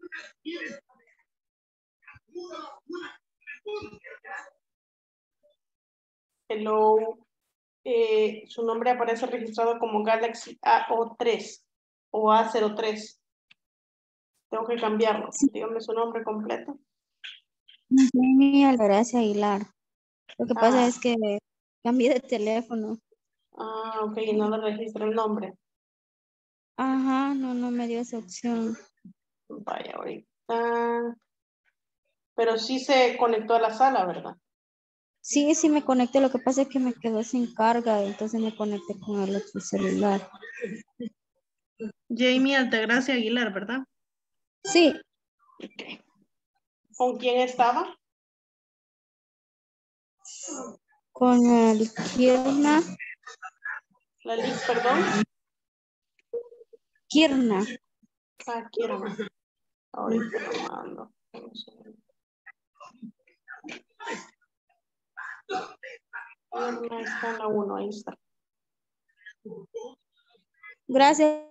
Hello. Eh, su nombre aparece registrado como Galaxy A O tres o A cero tres. Tengo que cambiarlo. Dígame su nombre completo. Jamie Altagracia Aguilar. Lo que pasa Ah, es que cambié de teléfono. ah, ok, no le registra el nombre. Ajá, no, no me dio esa opción. Vaya, ahorita. Pero sí se conectó a la sala, ¿verdad? Sí, sí me conecté. Lo que pasa es que me quedó sin carga, entonces me conecté con el otro celular. Jamie Altagracia Aguilar, ¿verdad? Sí, Ok. ¿Con quién estaba? con el Kirna. La Liz, perdón. Kirna. Ah, quiero. Ahorita lo mando. Kirna está en la uno, ahí está. Gracias.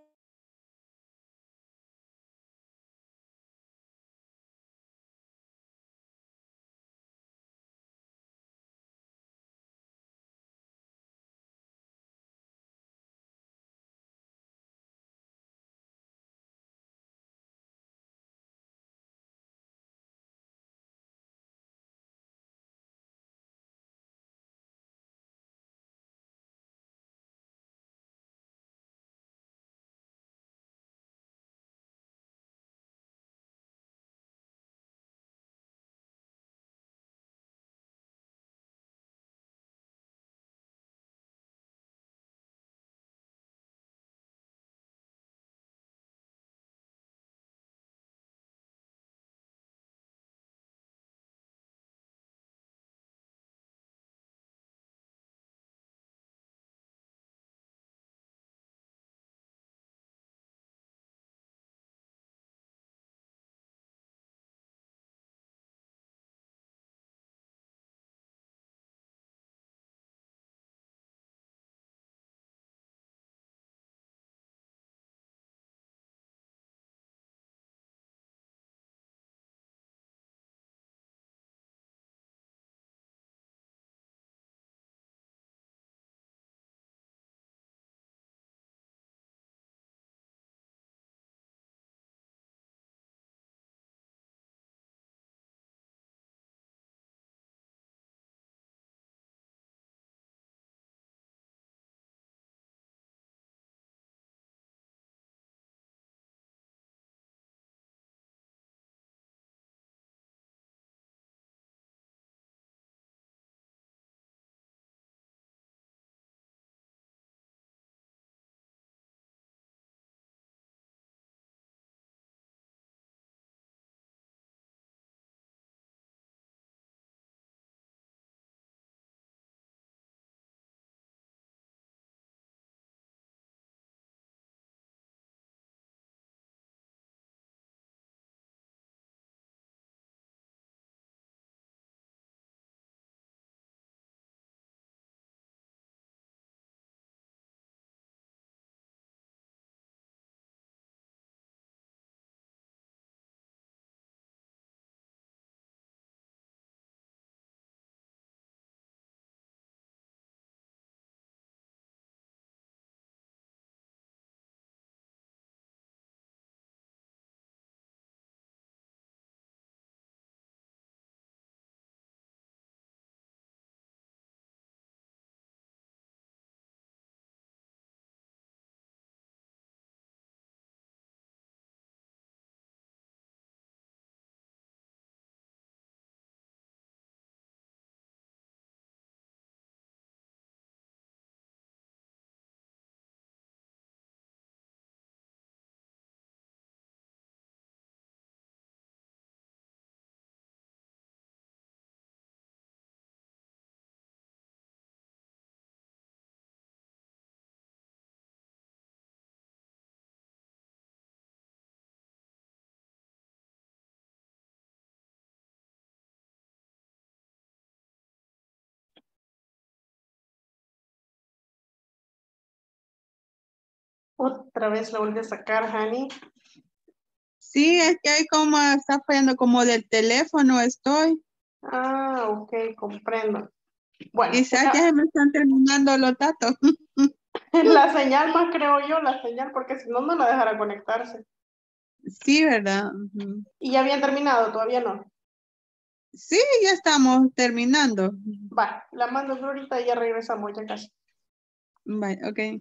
Otra vez la volví a sacar, Hani. Sí, es que hay como, está fallando como del teléfono estoy. Ah, ok, comprendo. Bueno, Quizás ya una- se me están terminando los datos. la señal más creo yo, la señal, porque si no, no la dejará conectarse. Sí, ¿verdad? Ujú. Y ya habían terminado, todavía no. Sí, ya estamos terminando. Va, la mando yo ahorita y ya regresamos, ya casi. Bye, ok.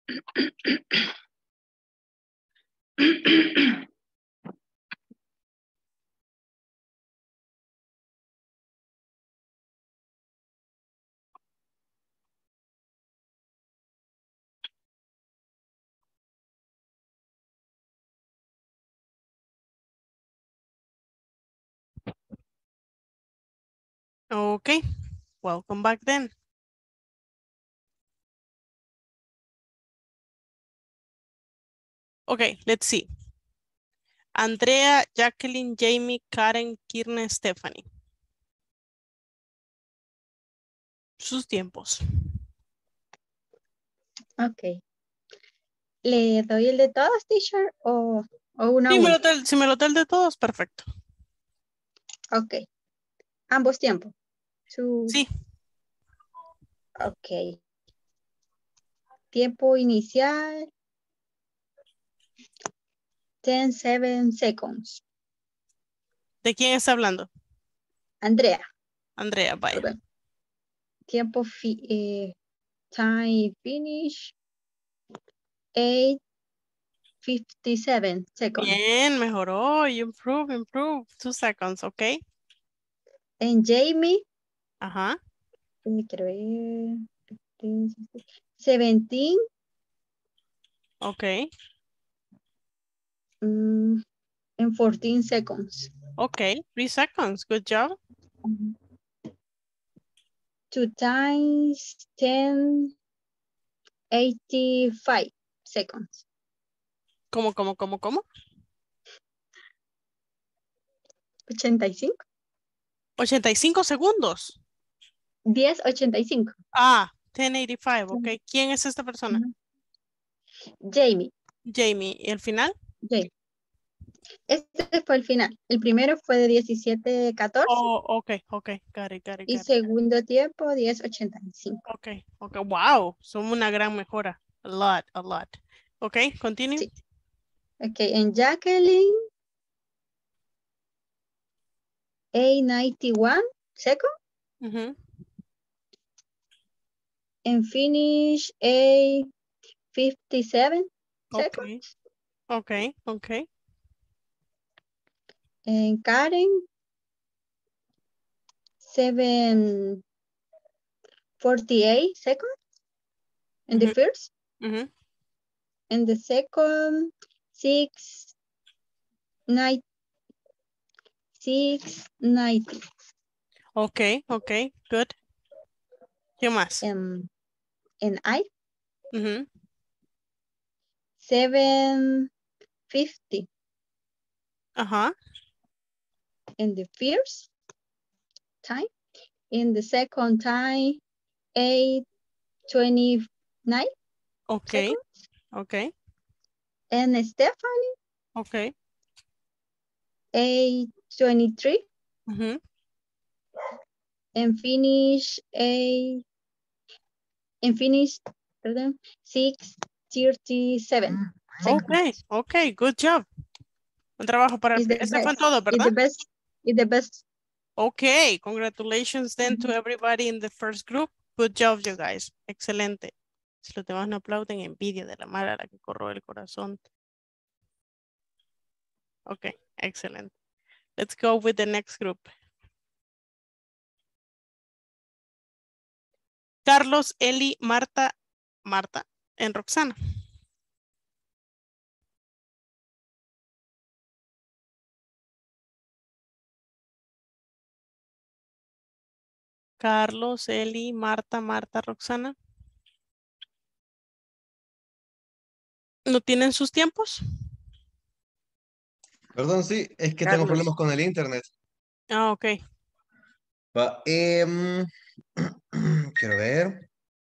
Okay, welcome back then. Okay, let's see. Andrea, Jacqueline, Jamie, Karen, Kirne, Stephanie. Sus tiempos. Ok. ¿Le doy el de todos, teacher? ¿O, o uno a Sí, me uno? lo tel- si me lo da el de todos, perfecto. Ok. Ambos tiempos. Su- Sí. Ok. Tiempo inicial. ten, seven seconds. ¿De quién está hablando? Andrea. Andrea, vaya. Perdón. Tiempo fi- eh, time finish. eight fifty-seven seconds. Bien, mejoró. You improve, improve. Two seconds, ok. En Jamie. Ajá. Me quiero ver. seventeen. Ok. mm, en fourteen seconds. Ok, three seconds. Good job. Two times ten, eighty-five seconds. ¿Cómo, cómo, cómo, cómo? ochenta y cinco. ochenta y cinco segundos. diez ochenta y cinco. Ah, ten eighty-five, ok. ¿Quién es esta persona? Jamie. Jamie. ¿Y el final? Jamie. Este fue el final. El primero fue de diecisiete catorce. Oh, ok, ok. Got it, got it, Y got it. segundo tiempo diez ochenta y cinco. Ok, ok. Wow, son una gran mejora. A lot, a lot. Ok, continue. Sí. Ok, en Jacqueline. eight ninety-one seconds. Ujú. En finish eight fifty-seven Ok, seconds. ok, ok. En Karen. seven forty-eight seconds. In the Ujú, first. ujú. And the second, six, nine, six, ninety. Ok, ok, good. ¿Qué más? Um, and I, Ujú. seven, fifty. Ajá. In the first time. In the second time, eight, twenty-nine Ok, seconds. ok, And Stephanie, ok. eight, twenty-three. Ujú. And finish, eight, and finish, pardon, six, thirty-seven seconds. Ok, ok, good job. Un trabajo para el... Is the Ese fue best. todo, Is ¿verdad? the best. Is the best. Okay, congratulations then to everybody in the first group. Good job, you guys. Excelente. Si los demás no aplauden, envidia de la mala a la que corro el corazón. Okay, excellent. Let's go with the next group. Carlos, Eli, Marta, Marta, and Roxana. Carlos, Eli, Marta, Marta, Roxana. ¿No tienen sus tiempos? Perdón, sí, es que tengo Carlos. problemas con el internet. Ah, ok. Va, em, quiero ver.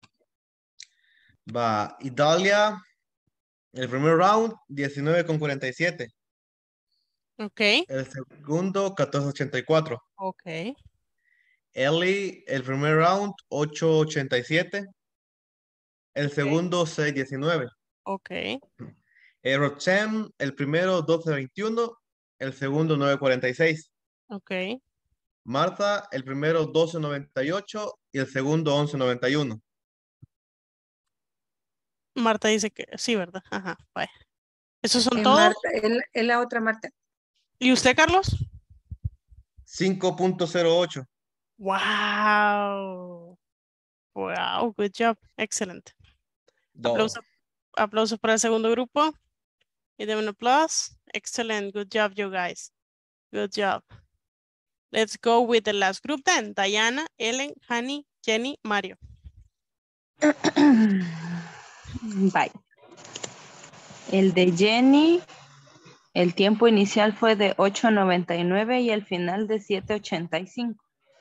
Va, Italia, el primer round, diecinueve con cuarenta y siete. Ok. El segundo, catorce ochenta y cuatro. Ok. Ellie, el primer round, ocho ochenta y siete. El segundo, seis diecinueve. Ok. Eh, Roxanne, el primero, doce veintiuno. El segundo, nueve cuarenta y seis. Ok. Marta, el primero, doce noventa y ocho. Y el segundo, once noventa y uno. Marta dice que sí, ¿verdad? Ajá, vaya. ¿Esos son Es todos? Marta, es la- es la otra Marta. ¿Y usted, Carlos? cinco punto cero ocho. Wow. Wow, good job. Excelente. Dos. Aplauso, aplausos para el segundo grupo. Y denme un aplauso. Excellent. Good job, you guys. Good job. Let's go with the last group then. Diana, Ellen, Honey, Jenny, Mario. Bye. El de Jenny, el tiempo inicial fue de ocho noventa y nueve y el final de siete ochenta y cinco.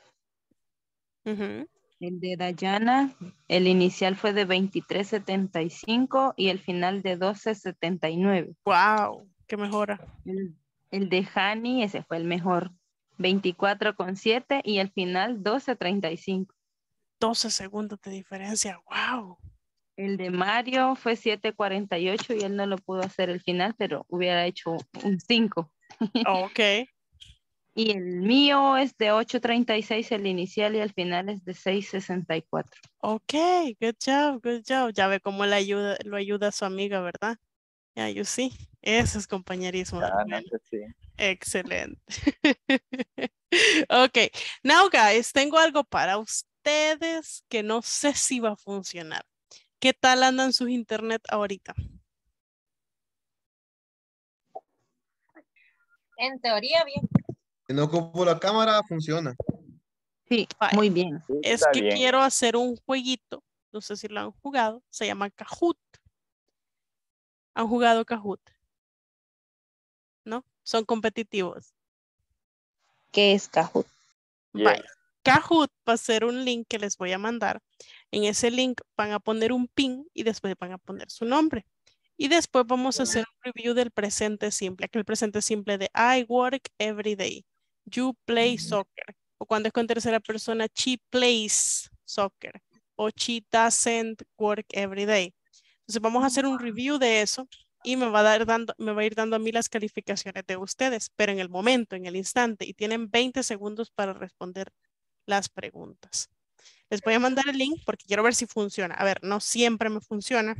Ujú. El de Dayana, el inicial fue de veintitrés setenta y cinco y el final de doce setenta y nueve. Wow, qué mejora. El, el de Hani, ese fue el mejor, veinticuatro con siete y el final doce treinta y cinco. doce segundos de diferencia. Wow. El de Mario fue siete cuarenta y ocho y él no lo pudo hacer el final, pero hubiera hecho un cinco. Ok. Y el mío es de ocho treinta y seis el inicial y el final es de seis sesenta y cuatro. Ok, good job, good job. Ya ve cómo le ayuda, lo ayuda a su amiga, ¿verdad? Ya, you see. Ese es compañerismo. Ah, no Bueno, sé si. excelente. Ok, now guys, tengo algo para ustedes que no sé si va a funcionar. ¿Qué tal andan sus internet ahorita? En teoría, bien. Si no ocupo la cámara, funciona. Sí, Vaya. muy bien. Sí, Es está que bien. quiero hacer un jueguito. No sé si lo han jugado. Se llama Kahoot. ¿Han jugado Kahoot? ¿No? Son competitivos. ¿Qué es Kahoot? Vaya. Yes. Kahoot va a ser un link que les voy a mandar. En ese link van a poner un pin y después van a poner su nombre. Y después vamos a hacer un review del presente simple, que el presente simple de I work every day. You play soccer. O cuando es con tercera persona, she plays soccer. O she doesn't work every day. Entonces vamos a hacer un review de eso y me va a dar dando, me va a ir dando a mí las calificaciones de ustedes, pero en el momento, en el instante, y tienen veinte segundos para responder las preguntas. Les voy a mandar el link porque quiero ver si funciona. A ver, no siempre me funciona,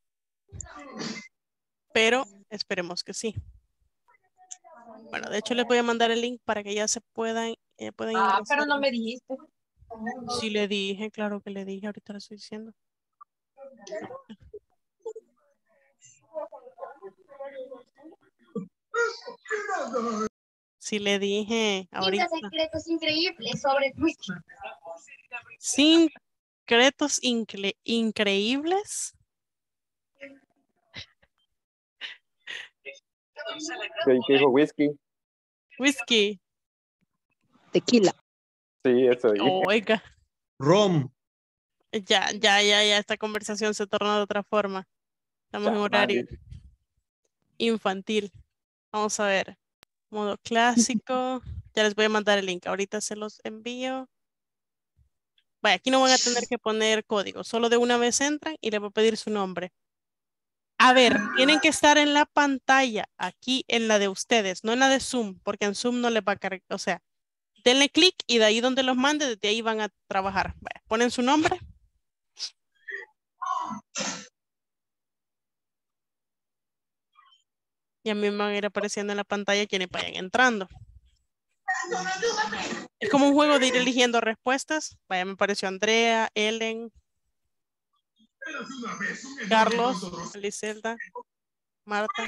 pero esperemos que sí. Bueno, de hecho les voy a mandar el link para que ya se puedan, eh, puedan Ah, ingresar. pero no me dijiste. Sí le dije, claro que le dije, ahorita le estoy diciendo. Sí le dije ahorita. secretos increíbles sobre whisky. Secretos incre- increíbles. ¿Qué qué dijo whisky? Whisky. Tequila. Sí, eso dije. Oiga, Rom. ya, ya, ya, ya, esta conversación se torna de otra forma. Estamos en horario Chamán. infantil. Vamos a ver. Modo clásico. Ya les voy a mandar el link. Ahorita se los envío. Vaya, aquí no van a tener que poner código. Solo de una vez entran y le voy a pedir su nombre. A ver, tienen que estar en la pantalla, aquí en la de ustedes, no en la de Zoom, porque en Zoom no les va a cargar. O sea, denle clic y de ahí donde los mande, desde ahí van a trabajar. Vaya, ponen su nombre. Y a mí me van a ir apareciendo en la pantalla quienes vayan entrando. Es como un juego de ir eligiendo respuestas. Vaya, me apareció Andrea, Ellen, Carlos, Eliselda, Marta.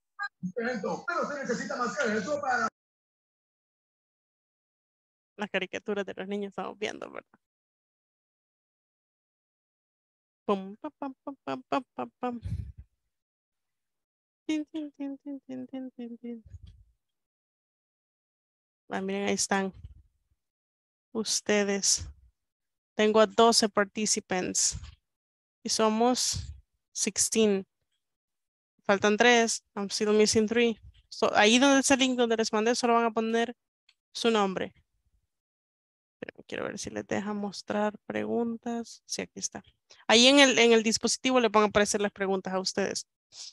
Las caricaturas de los niños estamos viendo, ¿verdad? Pum, pam, pam, pam, pam, pam, pam, pam. Tin, tin, tin, tin, tin, tin, tin, tin. Ah, miren, ahí están ustedes. Tengo a doce participants y somos dieciséis. Faltan tres. I'm still missing three. So, ahí donde ese link donde les mandé solo van a poner su nombre. Pero quiero ver si les deja mostrar preguntas. Sí, aquí está. Ahí en el, en el dispositivo le van a aparecer las preguntas a ustedes.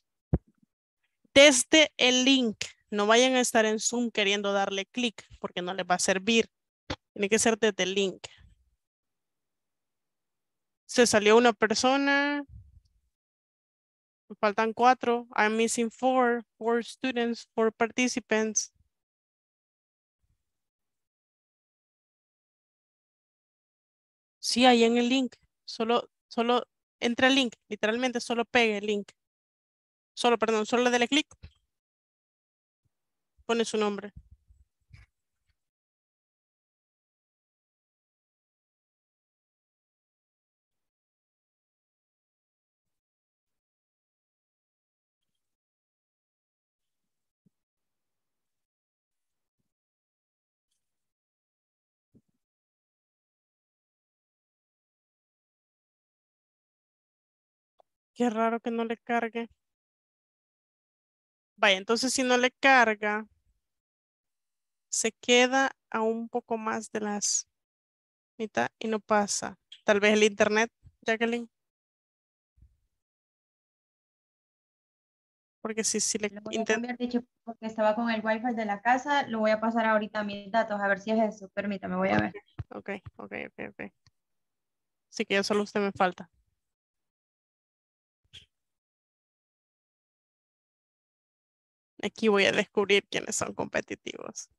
Desde el link, no vayan a estar en Zoom queriendo darle clic porque no les va a servir. Tiene que ser desde el link. Se salió una persona. faltan cuatro. I'm missing four. Four students, four participants. Sí, ahí en el link. Solo, solo entra el link. Literalmente solo pegue el link. Solo, perdón, solo le dele clic. Pone su nombre. Qué raro que no le cargue. Vaya, entonces si no le carga, se queda a un poco más de las mitad y no pasa. Tal vez el internet, Jacqueline. Porque si, si le Lo voy a intento. cambiar, dicho, porque estaba con el wifi de la casa. Lo voy a pasar ahorita a mis datos, a ver si es eso. Permítame, voy a ver. Ok, ok, ok, ok. Así que ya solo usted me falta. Aquí voy a descubrir quiénes son competitivos.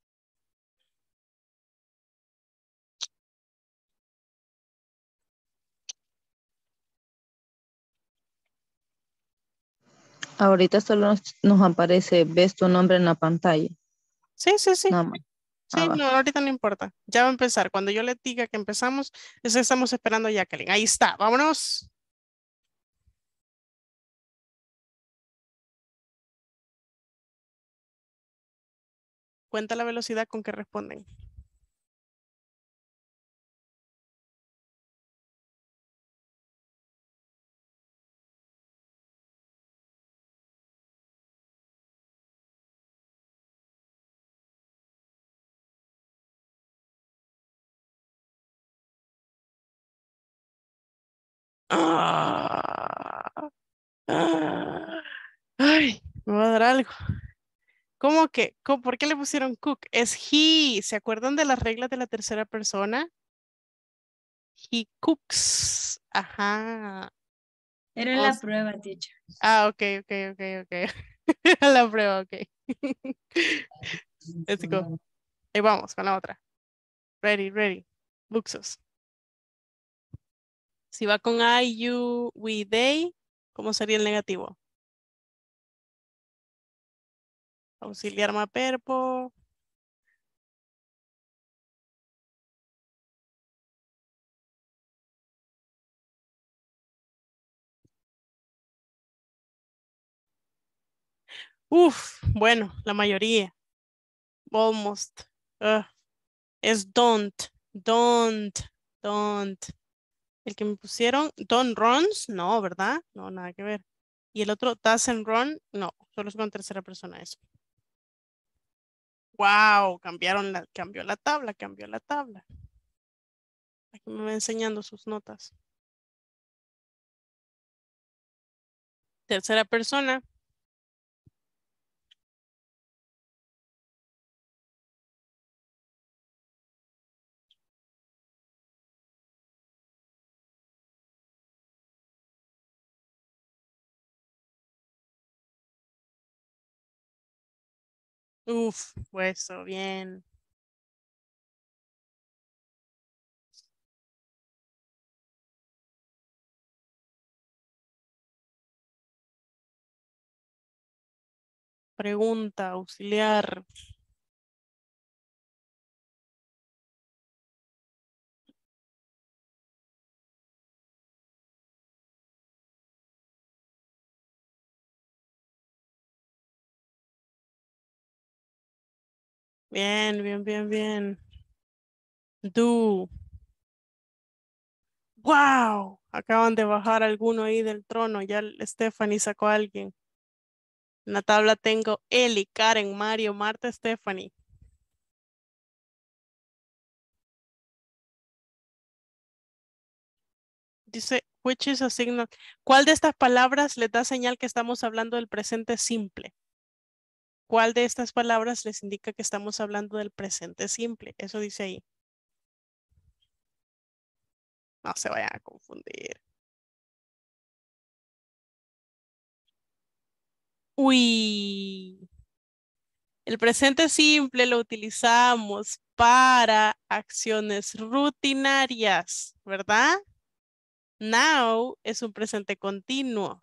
Ahorita solo nos, nos aparece, ves tu nombre en la pantalla. Sí, sí, sí. Nada más. Sí, Ah, va. no, ahorita no importa. Ya va a empezar. Cuando yo le diga que empezamos, es que estamos esperando a Jacqueline. Ahí está, vámonos. Cuenta la velocidad con que responden. Ah, ah, ay, me va a dar algo. ¿Cómo que? ¿Cómo- ¿Por qué le pusieron cook? Es he. ¿Se acuerdan de las reglas de la tercera persona? He cooks. Ajá. Era O la s- prueba, teacher. ah, ok, ok, ok, ok. La prueba, ok. Let's go. Ahí vamos con la otra. Ready, ready. Luxus. Si va con I, you, we, they, ¿cómo sería el negativo? Auxiliar maperpo. Uf, bueno, la mayoría. Almost. Ugh. Es don't, don't, don't. El que me pusieron, don't runs, no, ¿verdad? No, nada que ver. Y el otro, doesn't run, no, solo es con tercera persona eso. Wow, cambiaron la, cambió la tabla, cambió la tabla. Aquí me va enseñando sus notas. Tercera persona. Uf, eso, bien. Pregunta, auxiliar. Bien, bien, bien, bien. Do. Wow, acaban de bajar alguno ahí del trono. Ya el- Stephanie sacó a alguien. En la tabla tengo Eli, Karen, Mario, Marta, Stephanie. Dice, which is a signal. ¿Cuál de estas palabras les da señal que estamos hablando del presente simple? ¿Cuál de estas palabras les indica que estamos hablando del presente simple? Eso dice ahí. No se vayan a confundir. Uy. El presente simple lo utilizamos para acciones rutinarias, ¿verdad? Now es un presente continuo.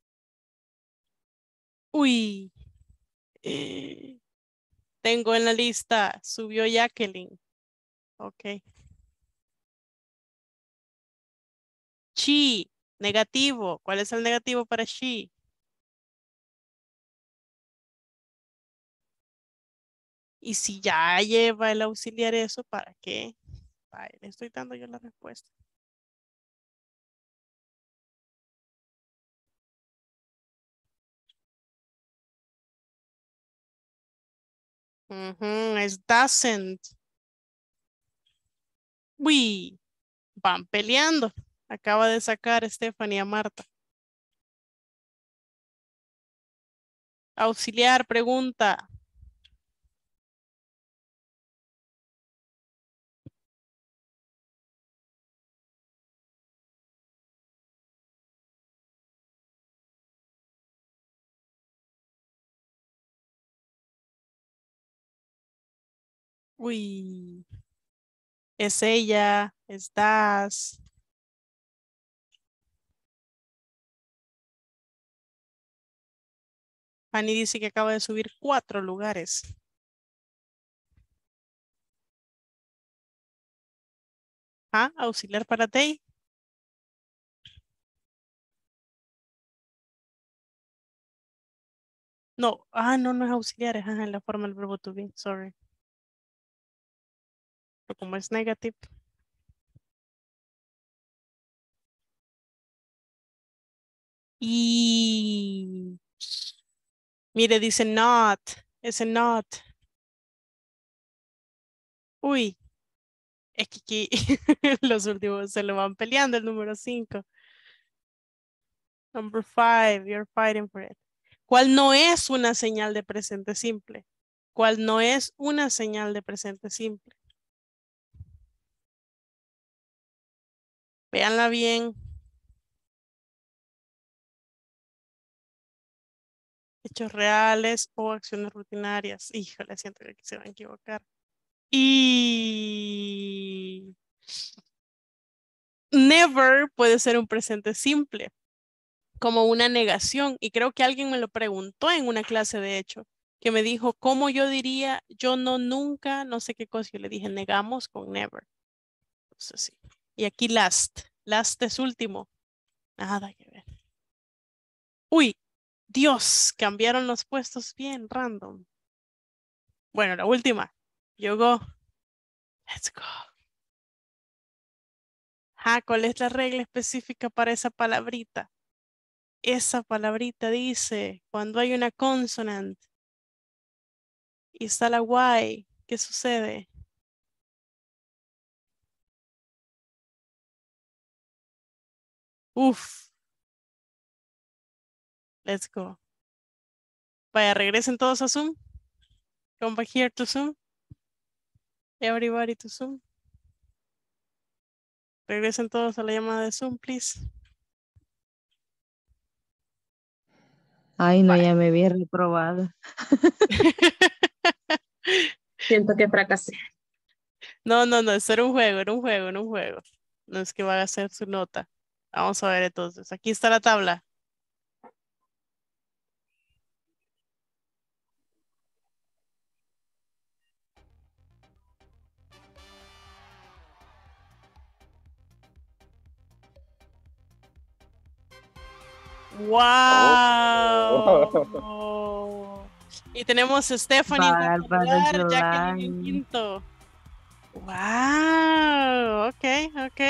Uy. Eh, tengo en la lista, subió Jacqueline. Ok. She, negativo. ¿Cuál es el negativo para she? Y si ya lleva el auxiliar eso, ¿para qué? Ay, le estoy dando yo la respuesta. Ujú, es doesn't. Uy, van peleando. Acaba de sacar Stephanie a Marta. Auxiliar, pregunta. Uy, es ella, es das. Fanny dice que acaba de subir cuatro lugares. Ah, auxiliar para Tay. No, ah, no, no es auxiliar, es ajá, en la forma del verbo to be, sorry. Pero como es negative. Y mire, dice not, ese not. Uy, es que aquí los últimos se lo van peleando, el número cinco. Number five, you're fighting for it. ¿Cuál no es una señal de presente simple? ¿Cuál no es una señal de presente simple? Véanla bien. Hechos reales o acciones rutinarias. Híjole, siento que aquí se van a equivocar. Y never puede ser un presente simple, como una negación. Y creo que alguien me lo preguntó en una clase, de hecho, que me dijo, ¿cómo yo diría yo no, nunca, no sé qué cosa? Yo le dije, negamos con never. Entonces sí. Y aquí last. Last es último. Nada que ver. Uy, Dios, cambiaron los puestos bien random. Bueno, la última. Yo go. Let's go. Ah, ¿cuál es la regla específica para esa palabrita? Esa palabrita dice, cuando hay una consonant y está la Y, ¿qué sucede? Uf. Let's go. Vaya, regresen todos a Zoom. Come back here to Zoom. Everybody to Zoom. Regresen todos a la llamada de Zoom, please. Ay, no, ya me había reprobado. Siento que fracasé. No, no, no, eso era un juego, era un juego, era un juego. No es que va a hacer su nota. Vamos a ver entonces. Aquí está la tabla. ¡Wow! Y tenemos a Stephanie en cuarto Bárbara, lugar, Jacqueline en Yolanda. quinto. ¡Wow! Ok, ok.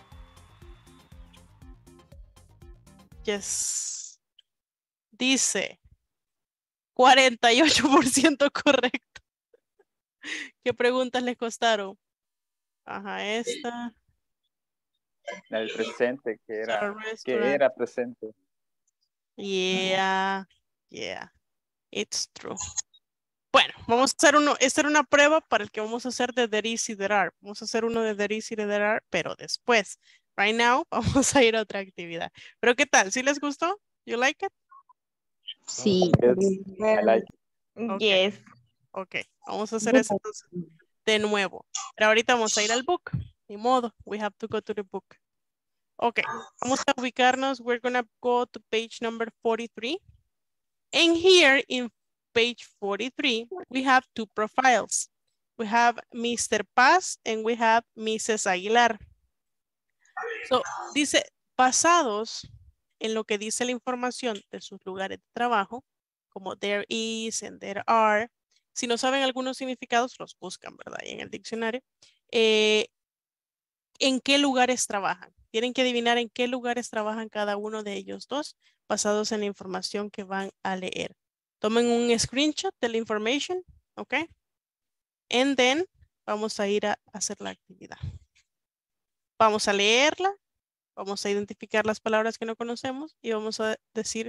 Yes. Dice cuarenta y ocho por ciento correcto. ¿Qué preguntas les costaron? Ajá, esta. El presente, que era, Sarah que Restaurant. era presente. Yeah, yeah, it's true. Bueno, vamos a hacer uno, esta era una prueba para el que vamos a hacer de there is y there are. Vamos a hacer uno de there is y de there are, pero después. Right now, vamos a ir a otra actividad. ¿Pero qué tal? ¿Sí les gustó? You like it? Sí. Yes, I like it. Ok. Yes. Ok, vamos a hacer eso entonces de nuevo. Pero ahorita vamos a ir al book. Ni modo, we have to go to the book. Ok, vamos a ubicarnos. We're gonna go to page number forty-three. And here in page forty-three, we have two profiles. We have mister Paz and we have missus Aguilar. So, dice, basados en lo que dice la información de sus lugares de trabajo, como there is and there are, si no saben algunos significados, los buscan, ¿verdad? Y en el diccionario. Eh, ¿En qué lugares trabajan? Tienen que adivinar en qué lugares trabajan cada uno de ellos dos, basados en la información que van a leer. Tomen un screenshot de la information, ¿ok? And then, vamos a ir a hacer la actividad. Vamos a leerla, vamos a identificar las palabras que no conocemos y vamos a decir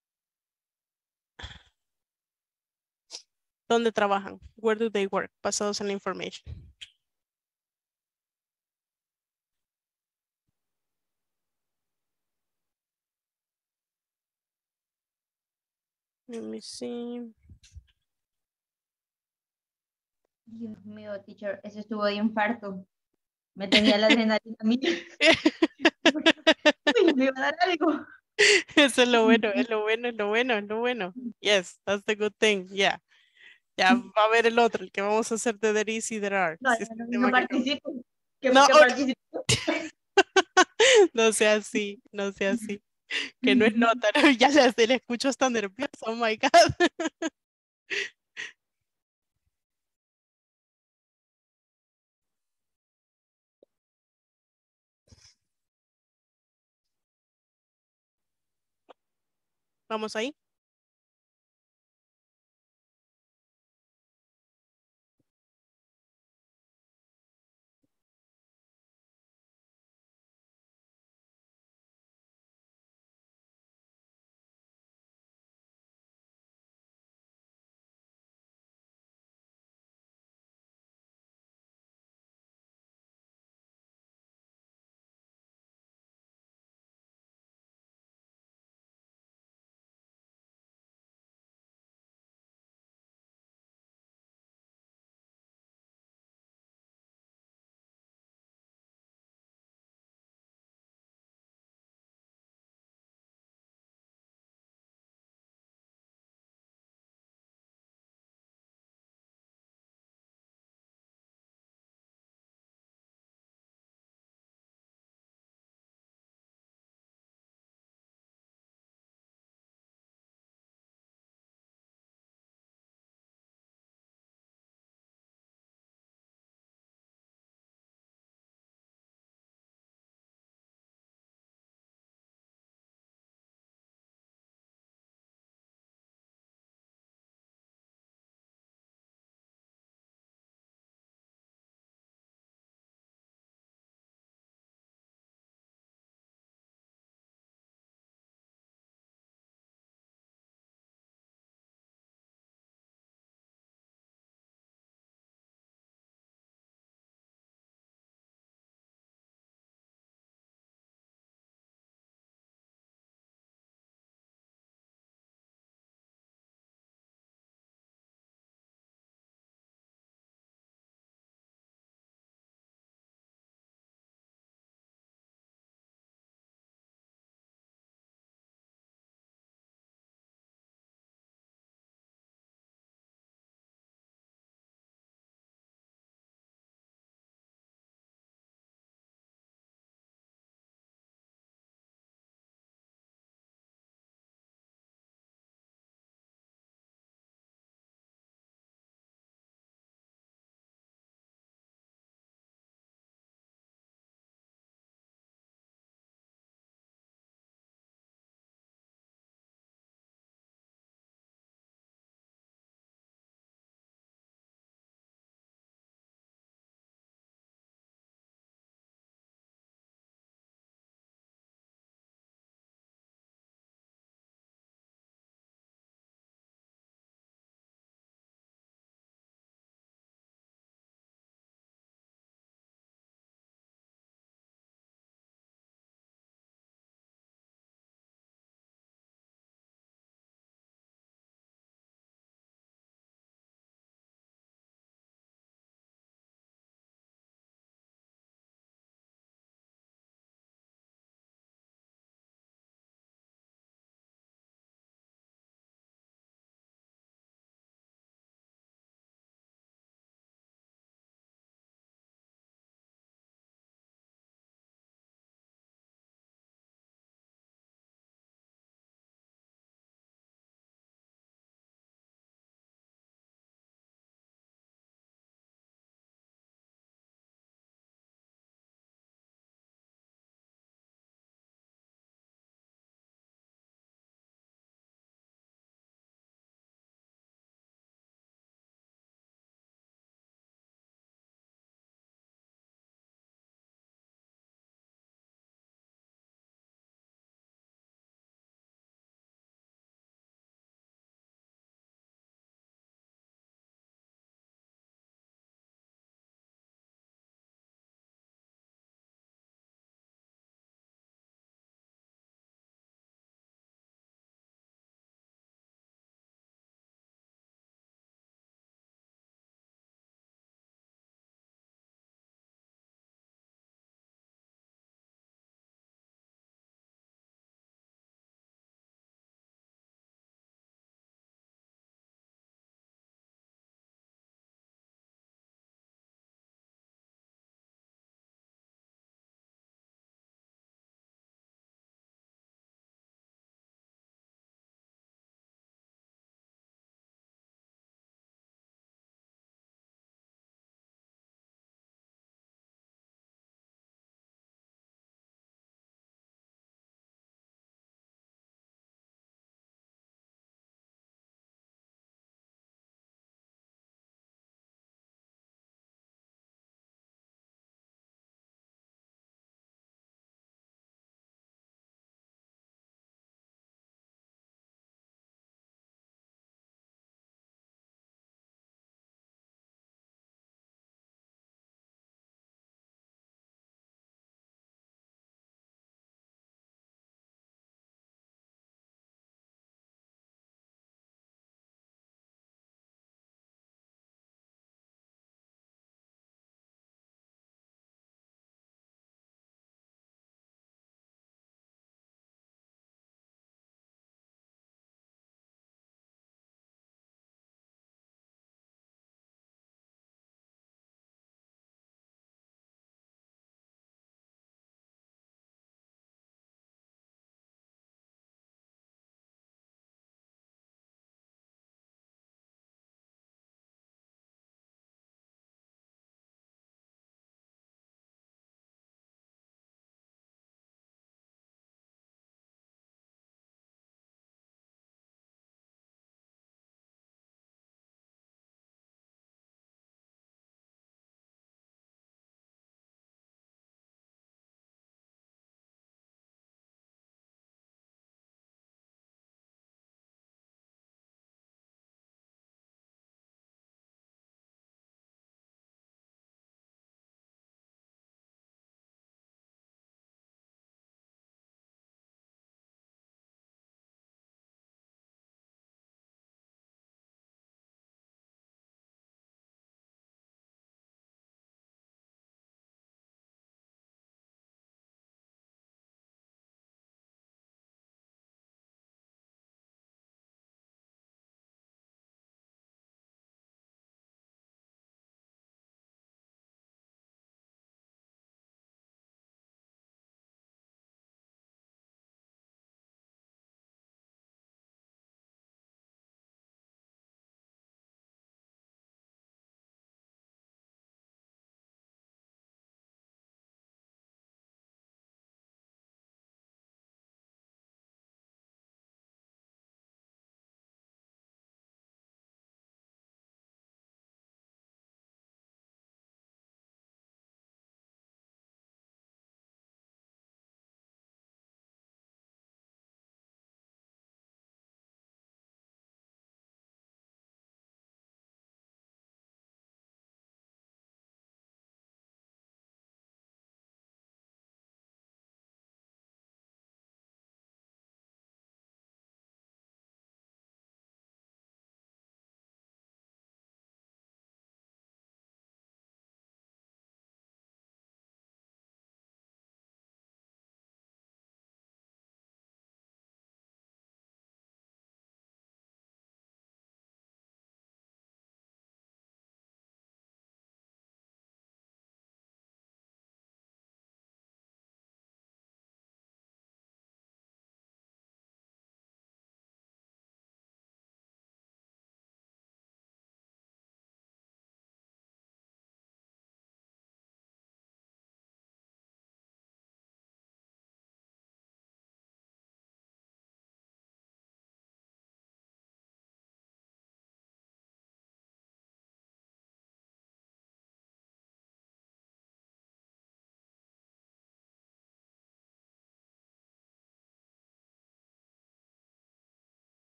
dónde trabajan, where do they work, basados en la information. Let me see. Dios mío, teacher, eso estuvo de infarto. Me tenía la adrenalina a mí. Uy, me iba a dar algo. Eso es lo bueno, es lo bueno, es lo bueno, es lo bueno. Yes, that's the good thing, yeah. Ya va a ver el otro, el que vamos a hacer de there is y there are. No, Si es no, el no, tema no que- participo. Que, No, que ok. participo. No sea así, no sea así. Que no es nota, ¿no? Ya le, le escucho hasta nervioso, oh my God. Vamos ahí.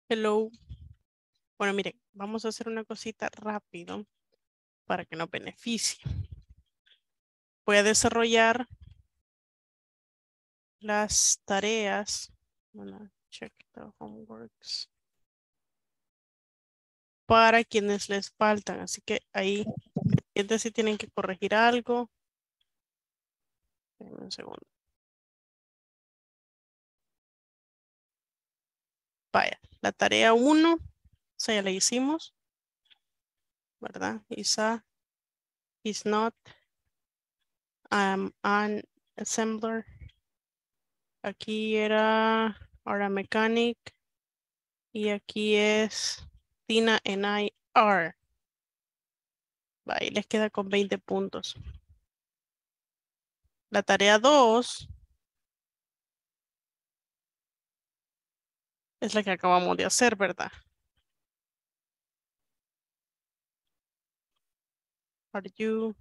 Hello. Bueno, miren, vamos a hacer una cosita rápido para que nos beneficie. Voy a desarrollar las tareas. Bueno, check the homeworks. Para quienes les faltan. Así que ahí, pendientes si tienen que corregir algo. Denme un segundo. Vaya, la tarea uno, esa ya la hicimos, ¿verdad? Isa, is not, um, an assembler. Aquí era Aura Mechanic. Y aquí es Tina and I are. Vaya, les queda con veinte puntos. La tarea dos es la que acabamos de hacer, ¿verdad? Are you?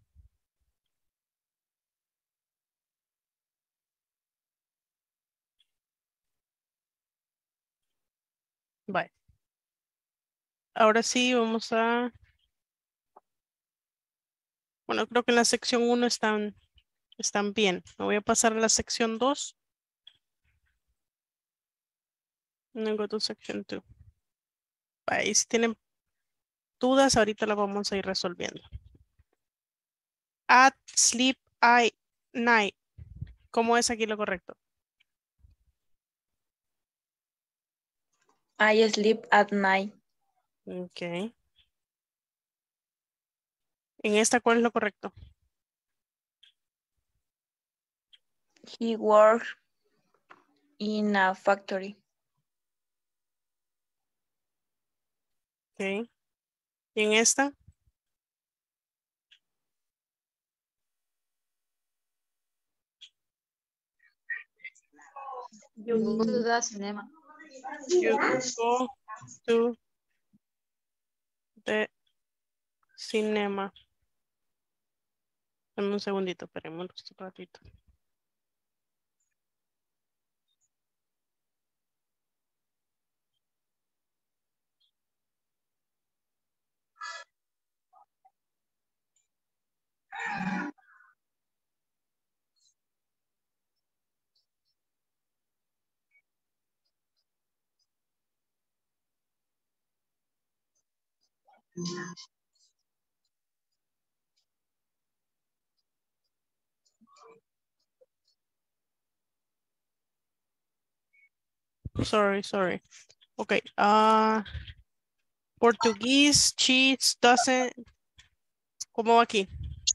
Bye. Ahora sí vamos a... Bueno, creo que en la sección uno están, están bien. Me voy a pasar a la sección dos. No go to section two. Bye. Y si tienen dudas, ahorita las vamos a ir resolviendo. At, sleep, I, night. ¿Cómo es aquí lo correcto? I sleep at night. Ok. En esta, ¿cuál es lo correcto? He works in a factory. Ok. ¿Y en esta? You go to the cinema. You go to the cinema. Dame un segundito, esperemos un ratito. Sorry, sorry. Okay. Uh, Portuguese, cheese, doesn't. ¿Cómo va aquí?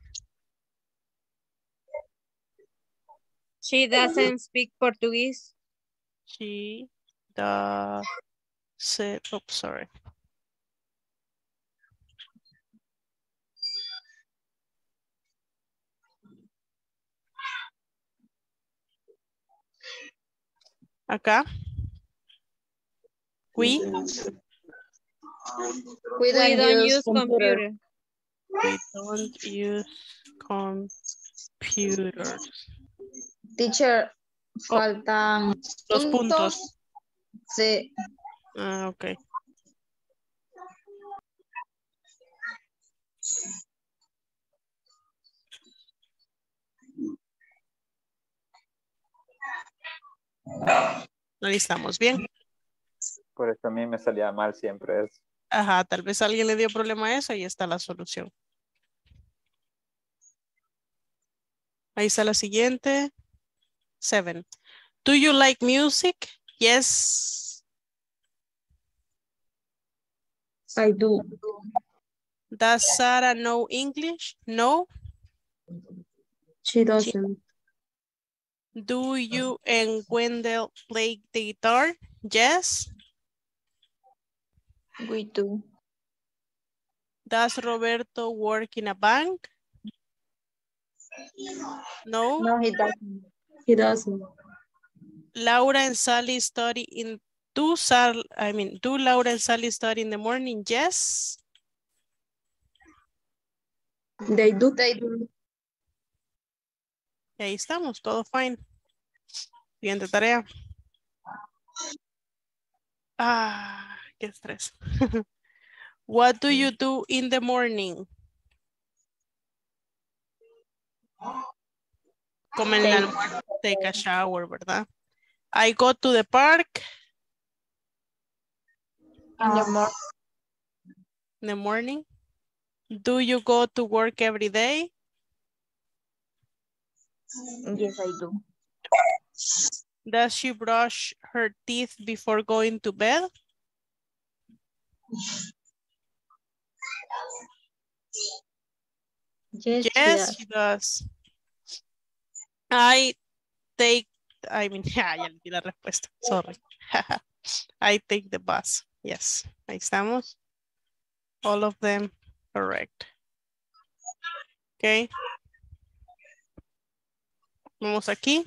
She doesn't speak Portuguese. She does. Oh, sorry. Acá. We. We don't, we don't use, use computer. computer. We don't use computers. Teacher, oh, faltan los puntos. puntos. Sí. Ah, ok. Ahí estamos, bien. Por eso a mí me salía mal siempre eso. Ajá, tal vez alguien le dio problema a eso y está la solución. Ahí está la siguiente. Seven. Do you like music? Yes. I do. Does Sarah know English? No. She doesn't. Do you and Wendell play the guitar? Yes. We do. Does Roberto work in a bank? No. No, he doesn't. He doesn't. Laura and Sally study in do Sal I mean do Laura and Sally study in the morning? Yes. They do. They do. Y ahí estamos, todo fine. Siguiente tarea. Ah, qué estrés. What do you do in the morning? Como en el almuerzo, take a shower, ¿verdad? I go to the park. In the morning. In the morning. Do you go to work every day? Yes, I do. Does she brush her teeth before going to bed? Yes, she Yes, does. she does. I take, I mean, ya, ya le di la respuesta, sorry. I take the bus. Yes, ahí estamos. All of them correct. Okay. Vamos aquí.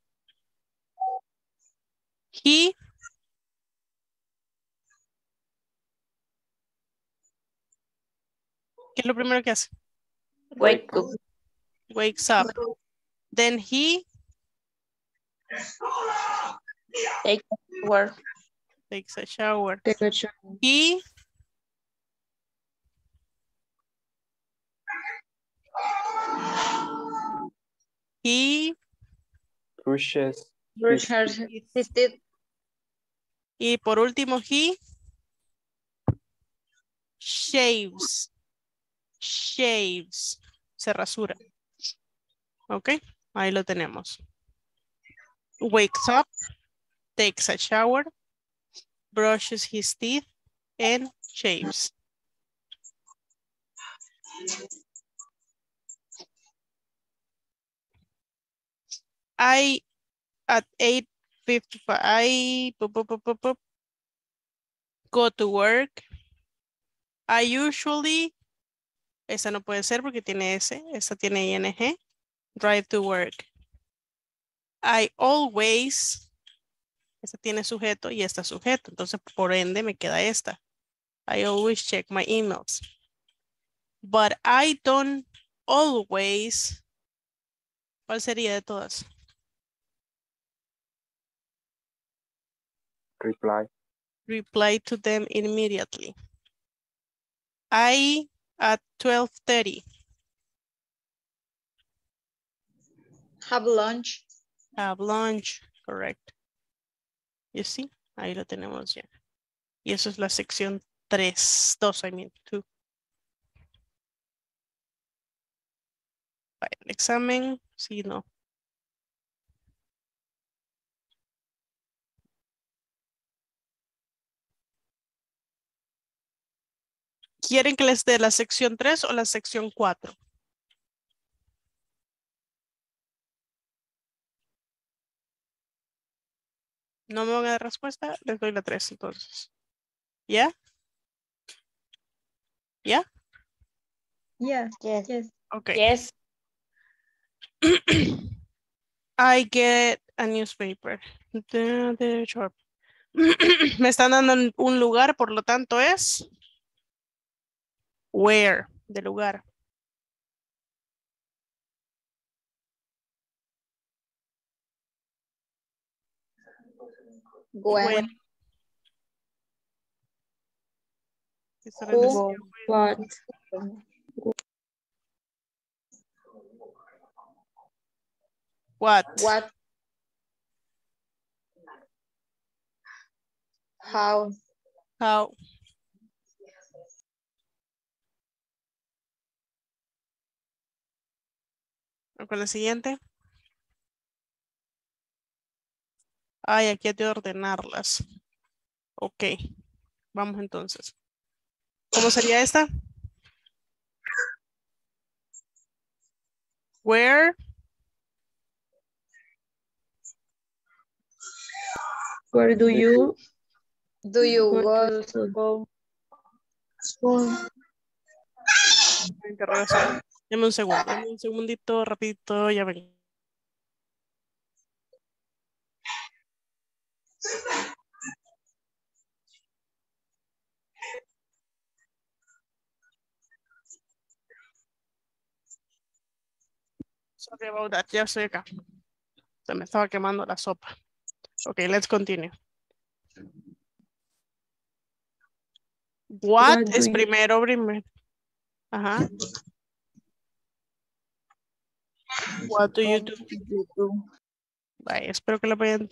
He. ¿Qué es lo primero que hace? Wake up. Wakes up. Then he. Take a shower. Takes a shower. Take a shower. He. He. Brushes. Brush her his teeth. Y por último, he. Shaves. Shaves. Se rasura. Ok, ahí lo tenemos. Wakes up, takes a shower, brushes his teeth, and shaves. I, at eight fifty-five, I boop, boop, boop, boop, boop, go to work. I usually, esa no puede ser porque tiene S, esta tiene I N G. Drive to work. I always, esta tiene sujeto y esta sujeto. Entonces, por ende, me queda esta. I always check my emails. But I don't always. ¿Cuál sería de todas? Reply. Reply to them immediately. I, at twelve thirty. Have lunch. Have lunch, correct. You see, ahí lo tenemos ya. Y eso es la sección tres, dos, I mean, two. Vaya, el examen, sí, no. ¿Quieren que les dé la sección tres o la sección cuatro? No me van a dar respuesta, les doy la tres entonces. ¿Ya? ¿Ya? Yeah. Yes. Yes. Okay. Yes. I get a newspaper. The- the shop. Me están dando un lugar, por lo tanto es where, de lugar. When. When. Eso les Who. decía. What? What? What. How. How. Con la siguiente. Ay, aquí hay que ordenarlas. Ok. Vamos entonces. ¿Cómo sería esta? Where. Where do you Do you go go to to school? school? Interrogación. Dame un segundo, dame un segundito, rapidito, ya ven. Sorry about that, ya estoy acá. Se me estaba quemando la sopa. Ok, let's continue. What, What do es you- primero, primero. Ajá. What do you do? Vaya, espero que lo vayan.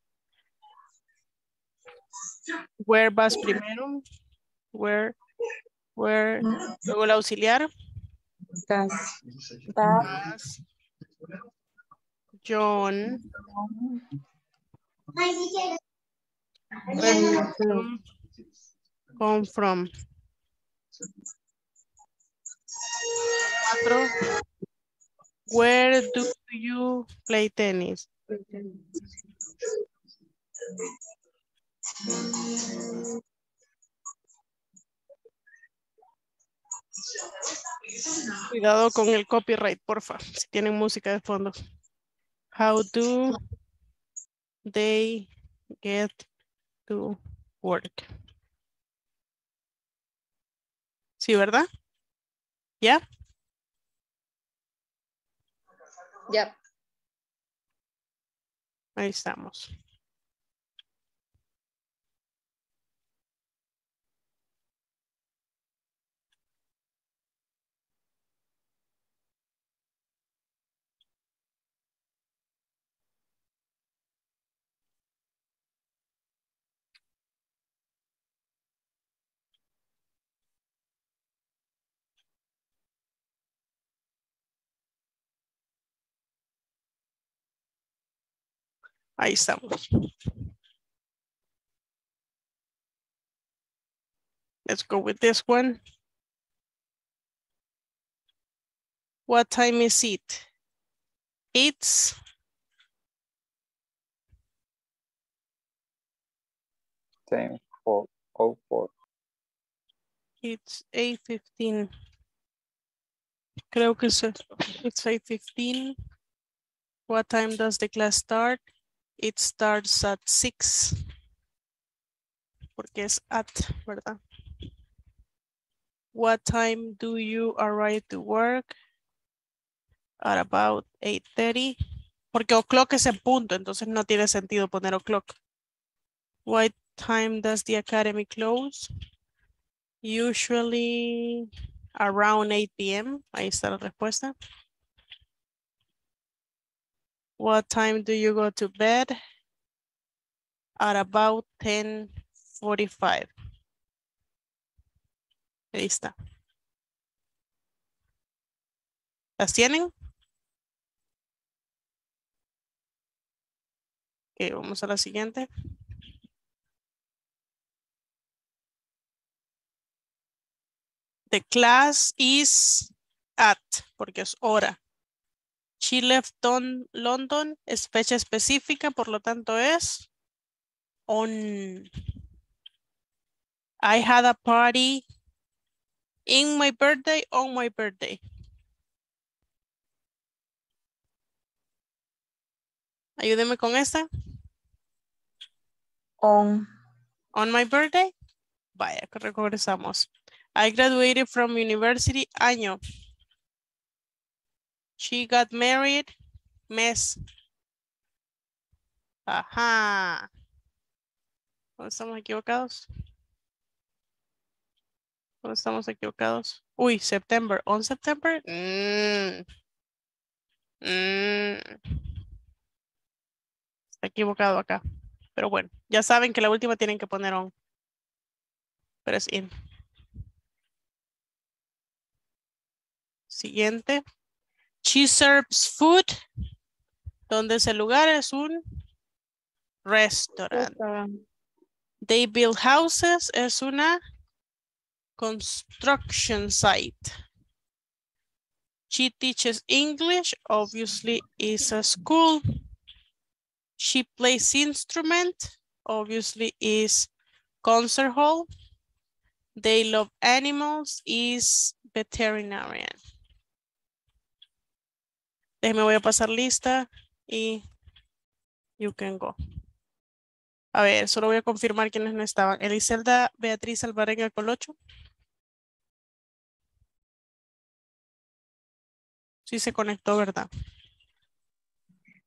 Where vas primero? Where, where, luego el auxiliar. Does. Does John where come, come from? Cuatro. Where do you play tennis? Cuidado con el copyright, porfa, si tienen música de fondo. How do they get to work? Sí, ¿verdad? ¿Ya? Ya. Ahí estamos. Ahí estamos. Let's go with this one. What time is it? It's ten four oh four. it's eight fifteen. Creo que es it's eight fifteen. What time does the class start? It starts at six. Porque es at, ¿verdad? What time do you arrive to work? At about eight thirty. Porque o'clock es en punto, entonces no tiene sentido poner o'clock. What time does the academy close? Usually around eight p m Ahí está la respuesta. What time do you go to bed? At about ten forty-five. Ahí está. ¿Las tienen? Ok, vamos a la siguiente. The class is at, porque es hora. She left on London, es fecha específica, por lo tanto es on. I had a party in my birthday, on my birthday. Ayúdeme con esta. On. On my birthday. Vaya, que regresamos. I graduated from university, año. She got married, mes. Ajá. ¿No estamos equivocados? ¿No estamos equivocados? Uy, September. ¿On September? Mm. Mm. Está equivocado acá. Pero bueno, ya saben que la última tienen que poner on. Pero es in. Siguiente. She serves food. ¿Dónde es el lugar? Es un restaurant. They build houses. Es una construction site. She teaches English. Obviously is a school. She plays instrument. Obviously is concert hall. They love animals. Is veterinarian. Déjeme, voy a pasar lista y you can go. A ver, solo voy a confirmar quiénes no estaban. Eliselda Beatriz Alvarenga Colocho. Sí se conectó, ¿verdad?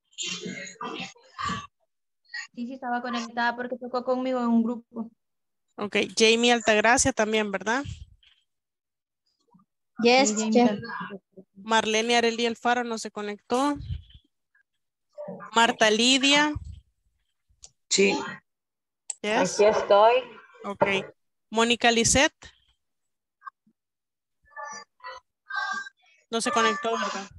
Sí, sí, estaba conectada porque tocó conmigo en un grupo. Ok, Jamie Altagracia también, ¿verdad? Yes, Sí, teacher. Marlene Areli Alfaro no se conectó. Marta Lidia. Sí. Yes. Aquí estoy. Ok. Mónica Lisette. No se conectó, ¿verdad?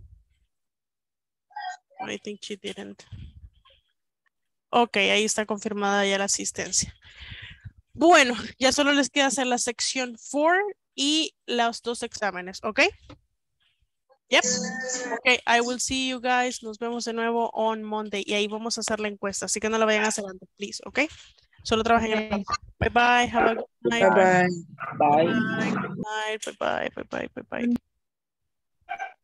I think she didn't. Ok, ahí está confirmada ya la asistencia. Bueno, ya solo les queda hacer la sección cuatro y los dos exámenes, ¿ok? Yep. Ok, I will see you guys. Nos vemos de nuevo on Monday y ahí vamos a hacer la encuesta, así que no la vayan a hacer antes, please, ¿ok? Solo trabajen en el campo. Bye bye, have a good night. Bye bye. Bye. Bye, good night, bye bye, bye bye, bye bye.